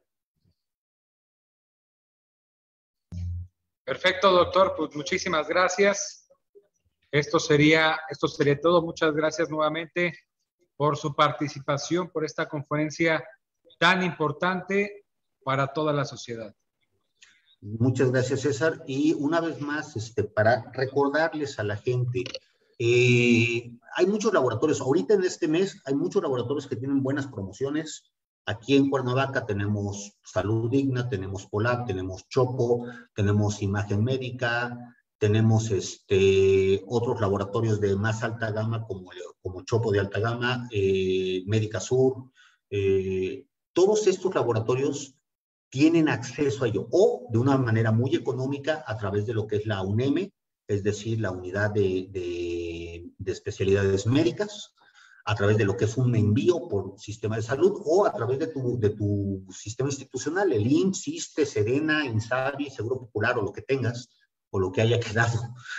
Perfecto, doctor. Pues muchísimas gracias. Esto sería todo. Muchas gracias nuevamente por su participación, por esta conferencia tan importante para toda la sociedad. Muchas gracias, César. Y una vez más, para recordarles a la gente, hay muchos laboratorios. Ahorita en este mes hay muchos laboratorios que tienen buenas promociones. Aquí en Cuernavaca tenemos Salud Digna, tenemos Polab, tenemos Chopo, tenemos Imagen Médica, tenemos otros laboratorios de más alta gama como Chopo de alta gama, Médica Sur. Todos estos laboratorios tienen acceso a ello, o de una manera muy económica a través de lo que es la UNEM, es decir, la unidad de especialidades médicas, a través de lo que es un envío por sistema de salud, o a través de tu sistema institucional, el IMSS, ISSSTE, Sedena, INSABI, Seguro Popular, o lo que tengas, o lo que haya quedado.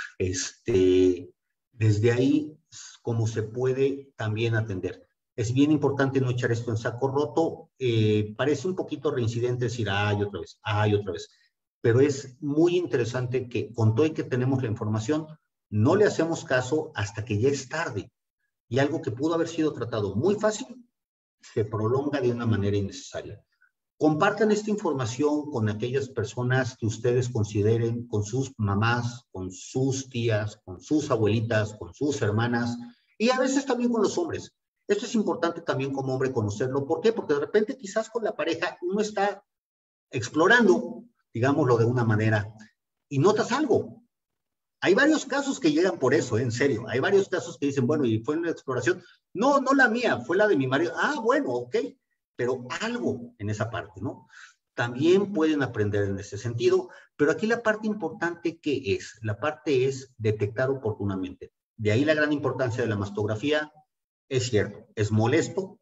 Desde ahí, como se puede también atender. Es bien importante no echar esto en saco roto. Parece un poquito reincidente decir, ay, otra vez. Pero es muy interesante que con todo y que tenemos la información, no le hacemos caso hasta que ya es tarde. Y algo que pudo haber sido tratado muy fácil, se prolonga de una manera innecesaria. Compartan esta información con aquellas personas que ustedes consideren, con sus mamás, con sus tías, con sus abuelitas, con sus hermanas, y a veces también con los hombres. Esto es importante también como hombre conocerlo. ¿Por qué? Porque de repente quizás con la pareja uno está explorando, digámoslo de una manera, y notas algo. Hay varios casos que llegan por eso, en serio. Hay varios casos que dicen, bueno, ¿y fue una exploración? No, no la mía, fue la de mi marido. Ah, bueno, ok, pero algo en esa parte, ¿no? También pueden aprender en ese sentido, pero aquí la parte importante que es, la parte es detectar oportunamente. De ahí la gran importancia de la mastografía. Es cierto, es molesto,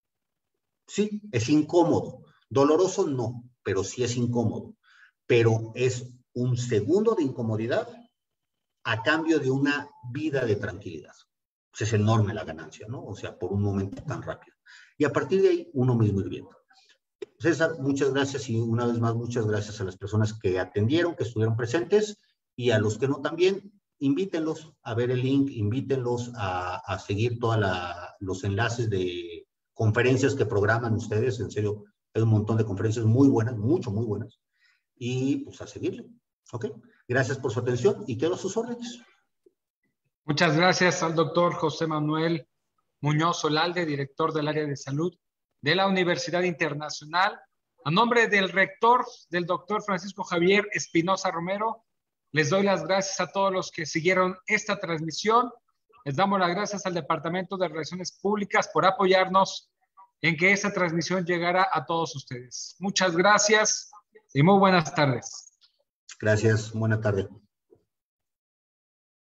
sí, es incómodo, doloroso no, pero sí es incómodo, pero es un segundo de incomodidad a cambio de una vida de tranquilidad. Pues es enorme la ganancia, ¿no? O sea, por un momento tan rápido. Y a partir de ahí, uno mismo ir viendo. César, muchas gracias y una vez más, muchas gracias a las personas que atendieron, que estuvieron presentes y a los que no también. Invítenlos a ver el link, invítenlos a seguir todos los enlaces de conferencias que programan ustedes. En serio, hay un montón de conferencias muy buenas, muy buenas. Y pues a seguirle. ¿Ok? Gracias por su atención y quedo a sus órdenes. Muchas gracias al doctor José Manuel Muñoz Olalde, director del área de salud de la Universidad Internacional. A nombre del rector, del doctor Francisco Javier Espinosa Romero, les doy las gracias a todos los que siguieron esta transmisión. Les damos las gracias al Departamento de Relaciones Públicas por apoyarnos en que esta transmisión llegara a todos ustedes. Muchas gracias y muy buenas tardes. Gracias, buena tarde.